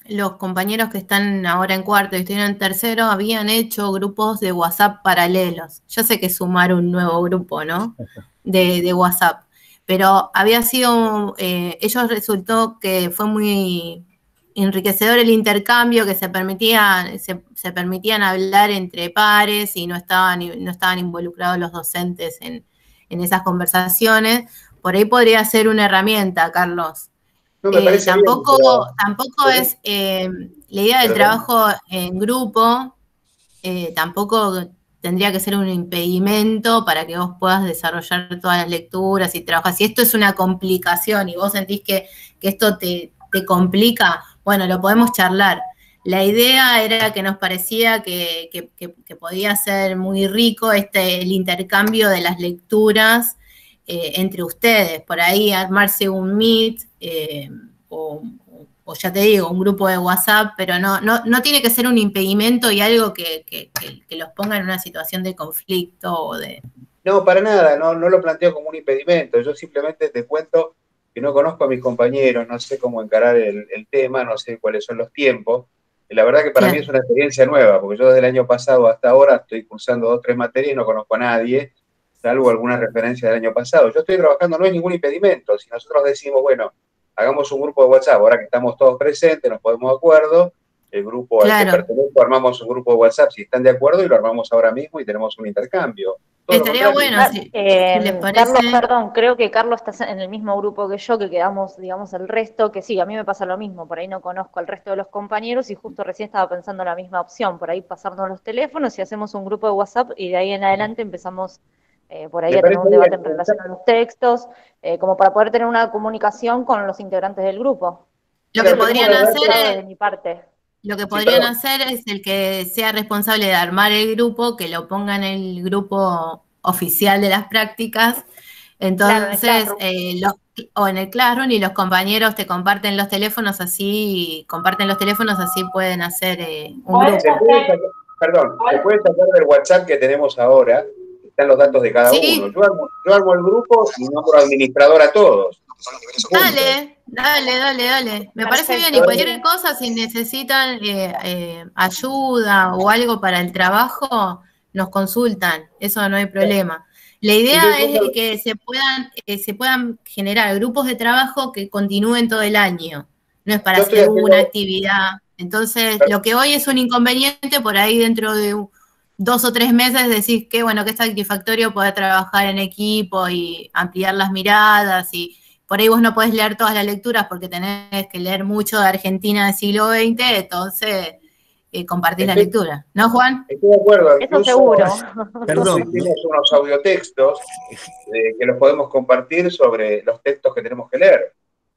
los compañeros que están ahora en cuarto y estuvieron en tercero habían hecho grupos de WhatsApp paralelos. Yo sé que sumar un nuevo grupo, ¿no? De, de WhatsApp. Pero había sido, eh, ellos resultó que fue muy enriquecedor el intercambio, que se permitían, se, se permitían hablar entre pares y no estaban, no estaban involucrados los docentes en, en esas conversaciones. Por ahí podría ser una herramienta, Carlos. No, me Eh, parece bien, tampoco pero- tampoco es eh, la idea del Perdón. trabajo en grupo, eh, tampoco tendría que ser un impedimento para que vos puedas desarrollar todas las lecturas y trabajar. Si esto es una complicación y vos sentís que, que esto te, te complica, bueno, lo podemos charlar. La idea era que nos parecía que, que, que, que podía ser muy rico este, el intercambio de las lecturas eh, entre ustedes, por ahí armarse un Meet eh, o, o ya te digo, un grupo de WhatsApp, pero no, no, no tiene que ser un impedimento y algo que, que, que, que los ponga en una situación de conflicto o de... No, para nada, no, no lo planteo como un impedimento. Yo simplemente te cuento que no conozco a mis compañeros, no sé cómo encarar el, el tema, no sé cuáles son los tiempos. Y la verdad que para Claro. mí es una experiencia nueva, porque yo desde el año pasado hasta ahora estoy cursando dos, tres materias y no conozco a nadie, salvo alguna referencia del año pasado. Yo estoy trabajando, no es ningún impedimento. Si nosotros decimos, bueno, hagamos un grupo de WhatsApp, ahora que estamos todos presentes, nos ponemos de acuerdo, el grupo al Claro. que pertenezco, armamos un grupo de WhatsApp si están de acuerdo y lo armamos ahora mismo y tenemos un intercambio. Todo lo Estaría contrario. bueno, si, Eh, si les Carlos, parece. perdón, creo que Carlos está en el mismo grupo que yo, que quedamos, digamos, el resto, que sí, a mí me pasa lo mismo, por ahí no conozco al resto de los compañeros y justo recién estaba pensando en la misma opción, por ahí pasarnos los teléfonos y hacemos un grupo de WhatsApp y de ahí en adelante empezamos eh, por ahí Me a tener parece un debate bien. en relación a los textos, eh, como para poder tener una comunicación con los integrantes del grupo. Lo Mira, que podrían tenemos una hacer Claro, es, de mi parte. lo que Sí, podrían perdón. hacer es el que sea responsable de armar el grupo, que lo ponga en el grupo oficial de las prácticas. Claro, en el Entonces, Classroom. eh, los- o en el Classroom y los compañeros te comparten los teléfonos así, comparten los teléfonos así pueden hacer eh, un Podés grupo. Se puede hacer, sacar, perdón, se podés- puede sacar del WhatsApp que tenemos ahora, están los datos de cada Sí. uno. Yo armo, yo armo el grupo y nombro administrador a todos. Punto. Dale, dale, dale, dale. Me parece bien. Y Perfecto. cualquier cosa, si necesitan eh, eh, ayuda o algo para el trabajo, nos consultan. Eso no hay problema. La idea Entonces, es que se puedan, eh, se puedan generar grupos de trabajo que continúen todo el año. No es para yo estoy hacer haciendo, una actividad. Entonces, lo que hoy es un inconveniente, por ahí dentro de un- dos o tres meses decís que, bueno, que es satisfactorio poder trabajar en equipo y ampliar las miradas y por ahí vos no podés leer todas las lecturas porque tenés que leer mucho de Argentina del siglo veinte, entonces eh, compartís la estoy, lectura. ¿No, Juan? estoy de acuerdo, Eso incluso, seguro. incluso Perdón, hicimos unos audiotextos eh, que los podemos compartir sobre los textos que tenemos que leer.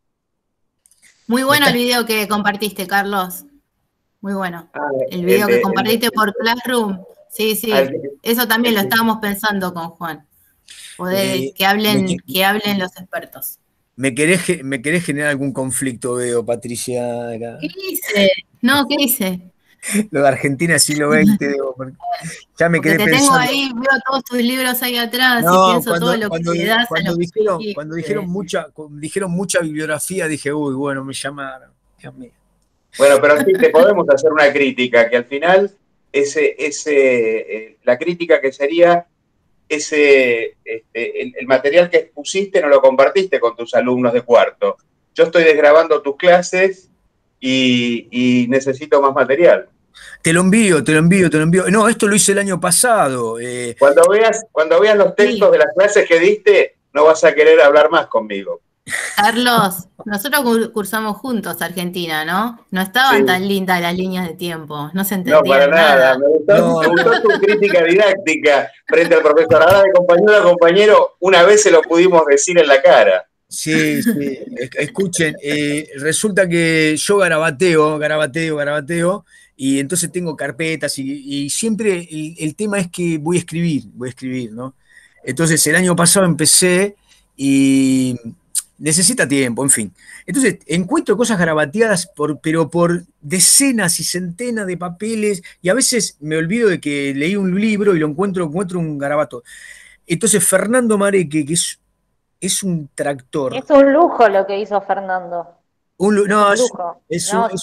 Muy me bueno el estás- video que compartiste, Carlos. Muy bueno. Ah, El el video de, que el de- compartiste por Classroom. Sí, sí. ah, el que- Eso también el lo que- estábamos pensando con Juan. Poder eh, que me, hablen, que- que hablen los expertos. me querés, ge- me querés generar algún conflicto, veo, Patricia. acá. ¿Qué hice? No, ¿qué hice? Lo de Argentina siglo veinte, digo, porque ya me Porque quedé te tengo pensando. ahí, veo todos tus libros ahí atrás y No, pienso todo cuando, lo que cuando, le di- das a cuando los dijeron, pibes. cuando dijeron mucha, cu- dijeron mucha bibliografía, dije, uy, bueno, me llamaron. Dios mío. Bueno, pero sí te podemos hacer una crítica, que al final ese, ese, eh, la crítica que sería ese, este, el, el material que expusiste no lo compartiste con tus alumnos de cuarto. Yo estoy desgrabando tus clases y, y necesito más material. Te lo envío, te lo envío, te lo envío. No, esto lo hice el año pasado. eh, Cuando veas, cuando veas los textos Sí. de las clases que diste, no vas a querer hablar más conmigo. Carlos, nosotros cur- cursamos juntos Argentina, ¿no? No estaban Sí. tan lindas las líneas de tiempo, no se No, entendía para nada. nada. Me gustó, No, me gustó no. tu crítica didáctica frente al profesor. Ahora de compañero a compañero, una vez se lo pudimos decir en la cara. Sí, sí. Es- Escuchen, eh, resulta que yo garabateo, garabateo, garabateo, y entonces tengo carpetas y, y siempre el, el tema es que voy a escribir, voy a escribir, ¿no? Entonces el año pasado empecé y necesita tiempo, en fin. Entonces encuentro cosas garabateadas, por, pero por decenas y centenas de papeles, y a veces me olvido de que leí un libro y lo encuentro, encuentro un garabato. Entonces Fernando Mareque, que es, es un tractor, Es un lujo lo que hizo Fernando. un lu- Es no, un es, lujo. es No, un, es- es,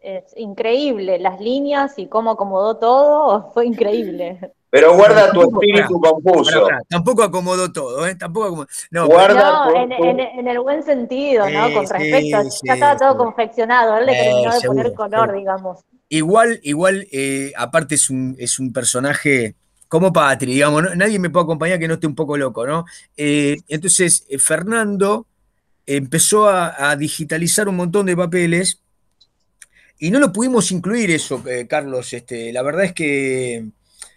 es increíble. Las líneas y cómo acomodó todo, fue increíble. Pero guarda tu Tampoco, espíritu pará, confuso. pará, pará, tampoco acomodó todo, ¿eh? Tampoco acomodó. No, Guarda No, tu, en, tu- en- en el buen sentido, ¿no? eh, Con respecto, sí, ya estaba sí, todo sí. confeccionado, él le Eh, terminó de poner seguro, color, seguro. digamos. Igual, igual, eh, aparte es un, es un personaje como Patri, digamos, ¿no? Nadie me puede acompañar que no esté un poco loco, ¿no? Eh, entonces, eh, Fernando empezó a, a digitalizar un montón de papeles y no lo pudimos incluir eso, eh, Carlos. Este, la verdad es que.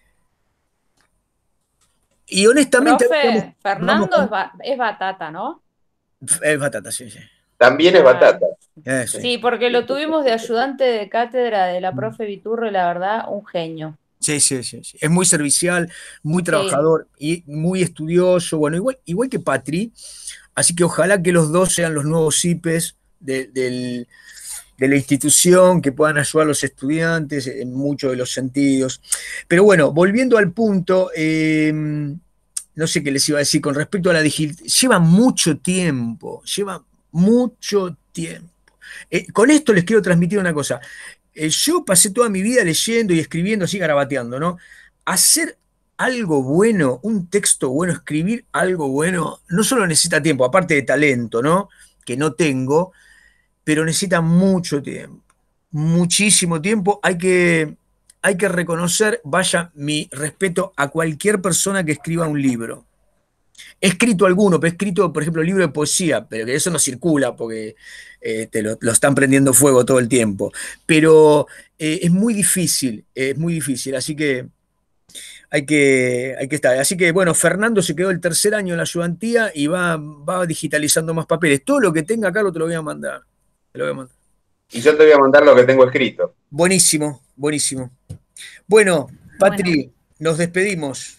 Y honestamente, vamos, Profe, vamos Fernando es, con. ba- es batata, ¿no? Es batata, sí, sí. también es Claro. batata. Eh, sí. Sí, porque lo tuvimos de ayudante de cátedra de la profe Viturro y la verdad, un genio. Sí, sí, sí, sí. Es muy servicial, muy Sí. trabajador y muy estudioso. Bueno, igual, igual que Patri. Así que ojalá que los dos sean los nuevos I P E S de, del- de la institución, que puedan ayudar a los estudiantes en muchos de los sentidos. Pero bueno, volviendo al punto, eh, no sé qué les iba a decir con respecto a la digital. Lleva mucho tiempo, lleva mucho tiempo. Eh, con esto les quiero transmitir una cosa. Eh, yo pasé toda mi vida leyendo y escribiendo, así garabateando, ¿no? Hacer algo bueno, un texto bueno, escribir algo bueno, no solo necesita tiempo, aparte de talento, ¿no? Que no tengo, pero necesita mucho tiempo, muchísimo tiempo. Hay que, hay que reconocer, vaya mi respeto a cualquier persona que escriba un libro. He escrito alguno, pero he escrito, por ejemplo, libro de poesía, pero que eso no circula porque eh, te lo, lo están prendiendo fuego todo el tiempo. Pero eh, es muy difícil, es muy difícil, así que hay que, hay que estar. Así que, bueno, Fernando se quedó el tercer año en la ayudantía y va, va digitalizando más papeles. Todo lo que tenga, Carlos, te lo voy a mandar. Te lo voy a mandar. Y yo te voy a mandar lo que tengo escrito. Buenísimo, buenísimo. Bueno, Patri, Bueno, nos despedimos.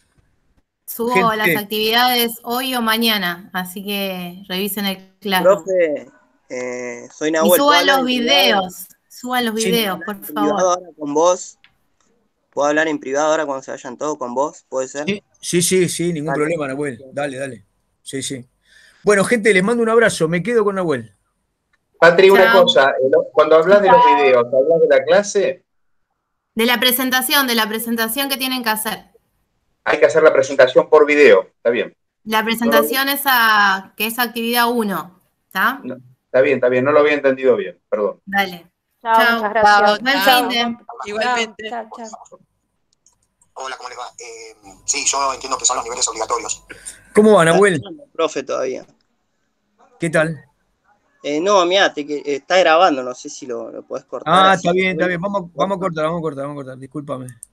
subo las Gente, actividades hoy o mañana, así que revisen el claro. Profe, eh, soy Y Nahuel. ¿Puedo suban hablar los en privado? videos, suban los sí, videos, por En privado favor. ahora con vos. ¿Puedo hablar en privado ahora cuando se vayan todos con vos? ¿Puede ser? sí, sí, sí, sí, ningún Dale. problema, Nahuel. Dale, dale. Sí, sí. Bueno, gente, les mando un abrazo. Me quedo con Nahuel. Patri, una Chao. cosa, eh, lo- cuando hablas de los videos, ¿hablas de la clase? De la presentación, de la presentación que tienen que hacer. Hay que hacer la presentación por video, está bien. La presentación esa, que es actividad uno, ¿está? No, está bien, está bien, no lo había entendido bien, perdón. Dale. Chao, Chao. muchas gracias. Chao, Buen chao. fin de. Igualmente. Chao, chao. Hola, ¿cómo les va? Eh, sí, yo entiendo que son los niveles obligatorios. ¿Cómo va, Está Nahuel? esperando el profe todavía. ¿Qué tal? Eh, no, mirá, te, que, está grabando, no sé si lo, lo podés cortar. Ah, así está bien, que- está bien. Vamos, vamos a cortar, vamos a cortar, vamos a cortar. Discúlpame.